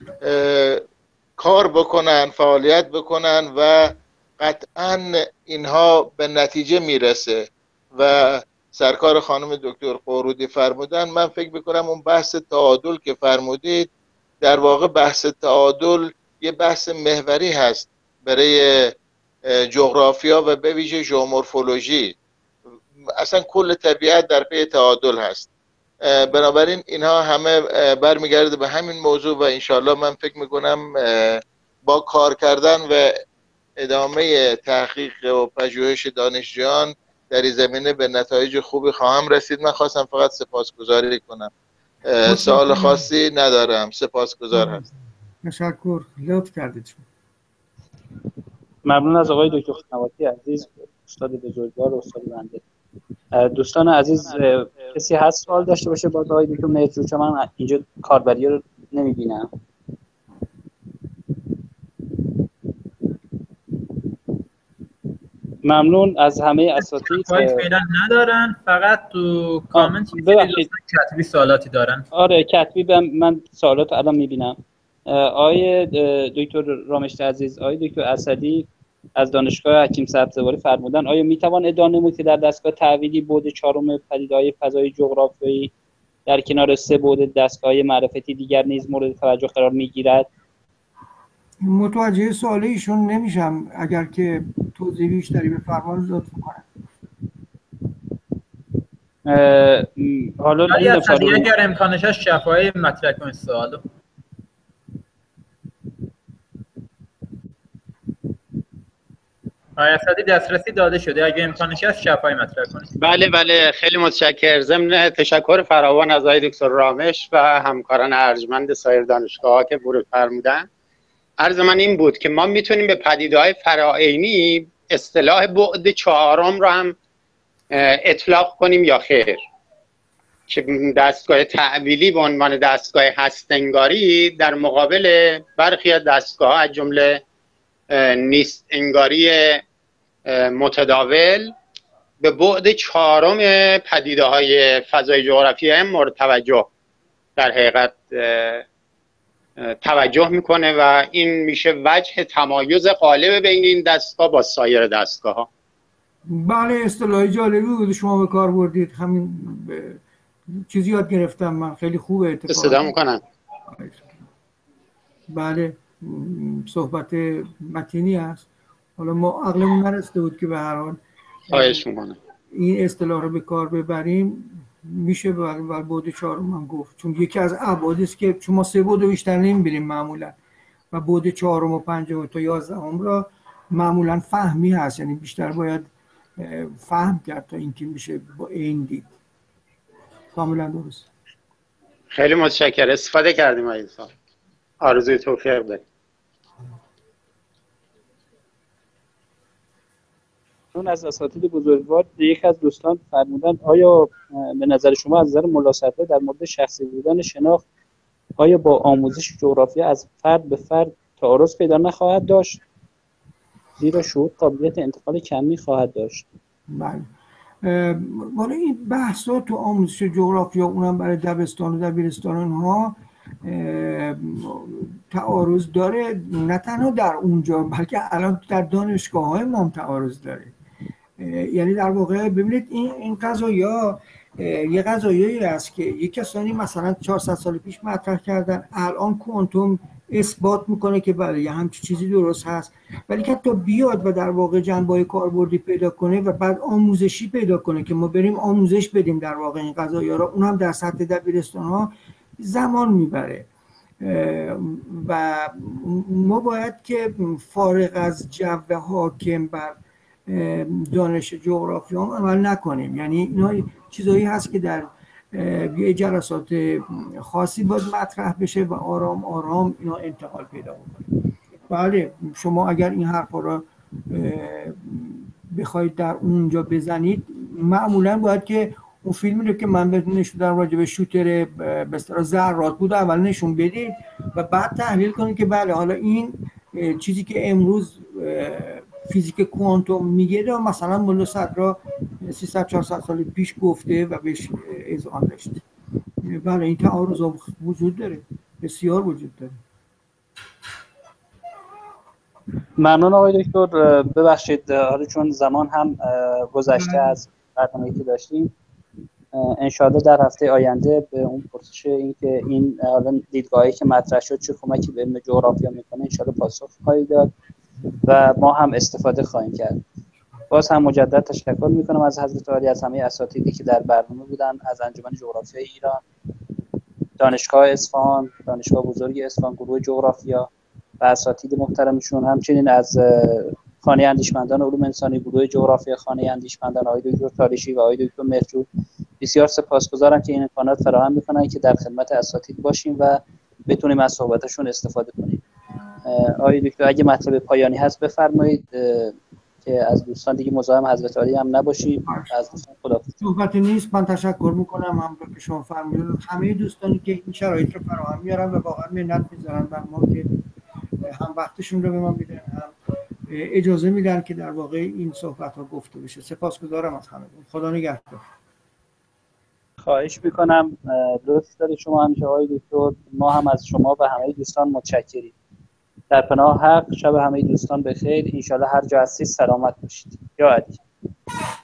کار بکنن، فعالیت بکنن و قطعا اینها به نتیجه میرسه. و سرکار خانم دکتر قرودی فرمودن، من فکر میکنم اون بحث تعادل که فرمودید در واقع بحث تعادل یه بحث محوری هست برای جغرافیا و به ویژه ژئومورفولوژی. اصلا کل طبیعت در پی تعادل هست. بنابراین اینها همه برمیگرده به همین موضوع و انشالله من فکر میکنم با کار کردن و ادامه تحقیق و پژوهش دانشجویان در این زمینه به نتایج خوبی خواهم رسید. من خواستم فقط سپاسگزاری کنم. سوال خاصی ندارم. سپاسگزار هستم. تشکر، لطف کردید. ممنون از آقای دکتر خنواتی عزیز، استاد بزرگوار و استاد بنده. دوستان عزیز کسی هست سوال داشته باشه با آقای دکتر مهرجو؟ چون من اینجا کاربری رو نمیبینم. ممنون از همه اساتید. فعلا ندارن، فقط تو کامنت کتبی سوالاتی دارن. آره کتبی من سوالات الان میبینم. آقای دکتر رامشت عزیز، آقای دکتر اسدی از دانشگاه حکیم سبزواری فرمودن آیا میتوان ادعا نمود که در دستگاه تعویضی بعد چهارم پدیده‌های فضای جغرافیایی در کنار سه بعد دستگاه معرفتی دیگر نیز مورد توجه قرار میگیرد؟ متوجه سوال ایشون نمیشم، اگر که توضیح بیشتری بفرمایید لطف کنید. حالا اگر امکانش هست شفاهی مطرح کنید سوالو. آیا اسدی دسترسی داده شده؟ اگه امکانش هست شفاهی مطرح کنید. بله بله خیلی متشکرم. ضمن تشکر فراوان از آقای دکتر رامش و همکاران ارجمند سایر دانشگاه‌ها که ورود فرمودن. عرض من این بود که ما میتونیم به پدیده‌های فراعینی اصطلاح بعد چهارم رو هم اطلاق کنیم یا خیر، که دستگاه تعویلی به عنوان دستگاه هست‌انگاری در مقابل برخی از دستگاه‌ها از جمله نیست انگاری متداول به بعد چهارم پدیده‌های فضای جغرافیایی مورد توجه در حقیقت توجه میکنه و این میشه وجه تمایز غالب بین این دستگاه با سایر دستگاه ها. بله اصطلاح جالبی بود شما به کار بردید. همین چیزی یاد گرفتم من، خیلی خوبه. استفاده میکنم. بله صحبت متینی است. حالا ما عقلمون نرسیده بود که به هر حال خواهش میکنم این اصطلاح رو به کار ببریم. میشه بر بعد چهارم هم گفت، چون یکی از ابعادی است که چون ما سه بعد بیشتر نمیبینیم معمولا و بعد چهارم و پنجم تا یازدهم را معمولا فهمی هست، یعنی بیشتر باید فهم کرد تا اینکه میشه با این دید. کاملا درست. خیلی متشکرم، استفاده کردیم از این سال. آرزوی توفیق داریم. اون از اساتید بزرگوار یک از دوستان فرمودن آیا به نظر شما از نظر ملاحظات در مورد شخصی بودن شناخت آیا با آموزش جغرافیا از فرد به فرد تعارض پیدا نخواهد داشت؟ زیرا شهود قابلیت انتقال کمی خواهد داشت. بله. ولی این بحثا تو آموزش جغرافیا اونم برای دبستان و دبیرستان ها تعارض داره، نه تنها در اونجا بلکه الان در دانشگاه های ما هم تعارض داره. یعنی در واقع ببینید این این قضایا یه قضایایی است که یک کسانی مثلا چهارصد سال پیش مطرح کردن، الان کوانتوم اثبات میکنه که بله یه همچین چیزی درست هست، ولی که تا بیاد و در واقع جنبه‌های کاربردی پیدا کنه و بعد آموزشی پیدا کنه که ما بریم آموزش بدیم در واقع این قضایا را، اون هم در سطح دبیرستان ها زمان میبره و ما باید که فارغ از جو حاکم بر دانش جغرافیا هم عمل نکنیم. یعنی اینا چیزایی هست که در یه جلسات خاصی باید مطرح بشه و آرام آرام اینا انتقال پیدا کنه. بله شما اگر این حرفا رو بخواید در اونجا بزنید، معمولا باید که اون فیلمی رو که من بهتون نشوندم راجع به شوتر به اصطلاح ذرات بود اول نشون بدید و بعد تحلیل کنید که بله حالا این چیزی که امروز فیزیک کوانتوم میگه مثلا مول صدرا سیصد چهارصد سال پیش گفته و بهش اذعان داشته. بله این تعارض وجود داره، بسیار وجود داره. ممنون آقای دکتر. ببخشید حالا چون زمان هم گذشته از برنامه‌ای که داشتیم، انشاءالله در هفته آینده به اون پرسش این که این حالا دیدگاهی که مطرح شد چه کمکی به علم جغرافیا میکنه انشاءالله پاسخ خواهید داد و ما هم استفاده خواهیم کرد. باز هم مجدد تشکر میکنم از حضرت عالی، از همه اساتیدی که در برنامه بودن، از انجمن جغرافیای ایران، دانشگاه اصفهان، دانشگاه بزرگ اصفهان، گروه جغرافیا و اساتید محترمشون، همچنین از خانه اندیشمندان علوم انسانی گروه جغرافیا خانه اندیشمندان آقای دکتر تاریشی و آقای دکتر مهرجو. بسیار سپاسگزارم که این امکانات فراهم میکنن که در خدمت اساتید باشیم و بتونیم از صحبتشون استفاده کنیم. آقای دکتر اگه مطلب پایانی هست بفرمایید که از دوستان دیگه مزاحم حضرت عالی هم نباشیم. از دوستان خداحافظ. صحبتی نیست. من تشکر میکنم همونطور که شما فرمودید همه دوستانی که این شرایط رو فراهم میارن و واقعا منت میذارن بر ما که هم وقتشون رو به ما میدن، هم اجازه میدن که در واقع این صحبت ها گفته بشه. سپاسگزارم از همه. خدا نگهدار. خواهش میکنم. لطف دارید شما همیشه آقای دکتر. ما هم از شما و همه دوستان متشکریم. در پناه حق. شب همه دوستان بخیر. انشالله هر جا هستید سلامت باشید. یا علی.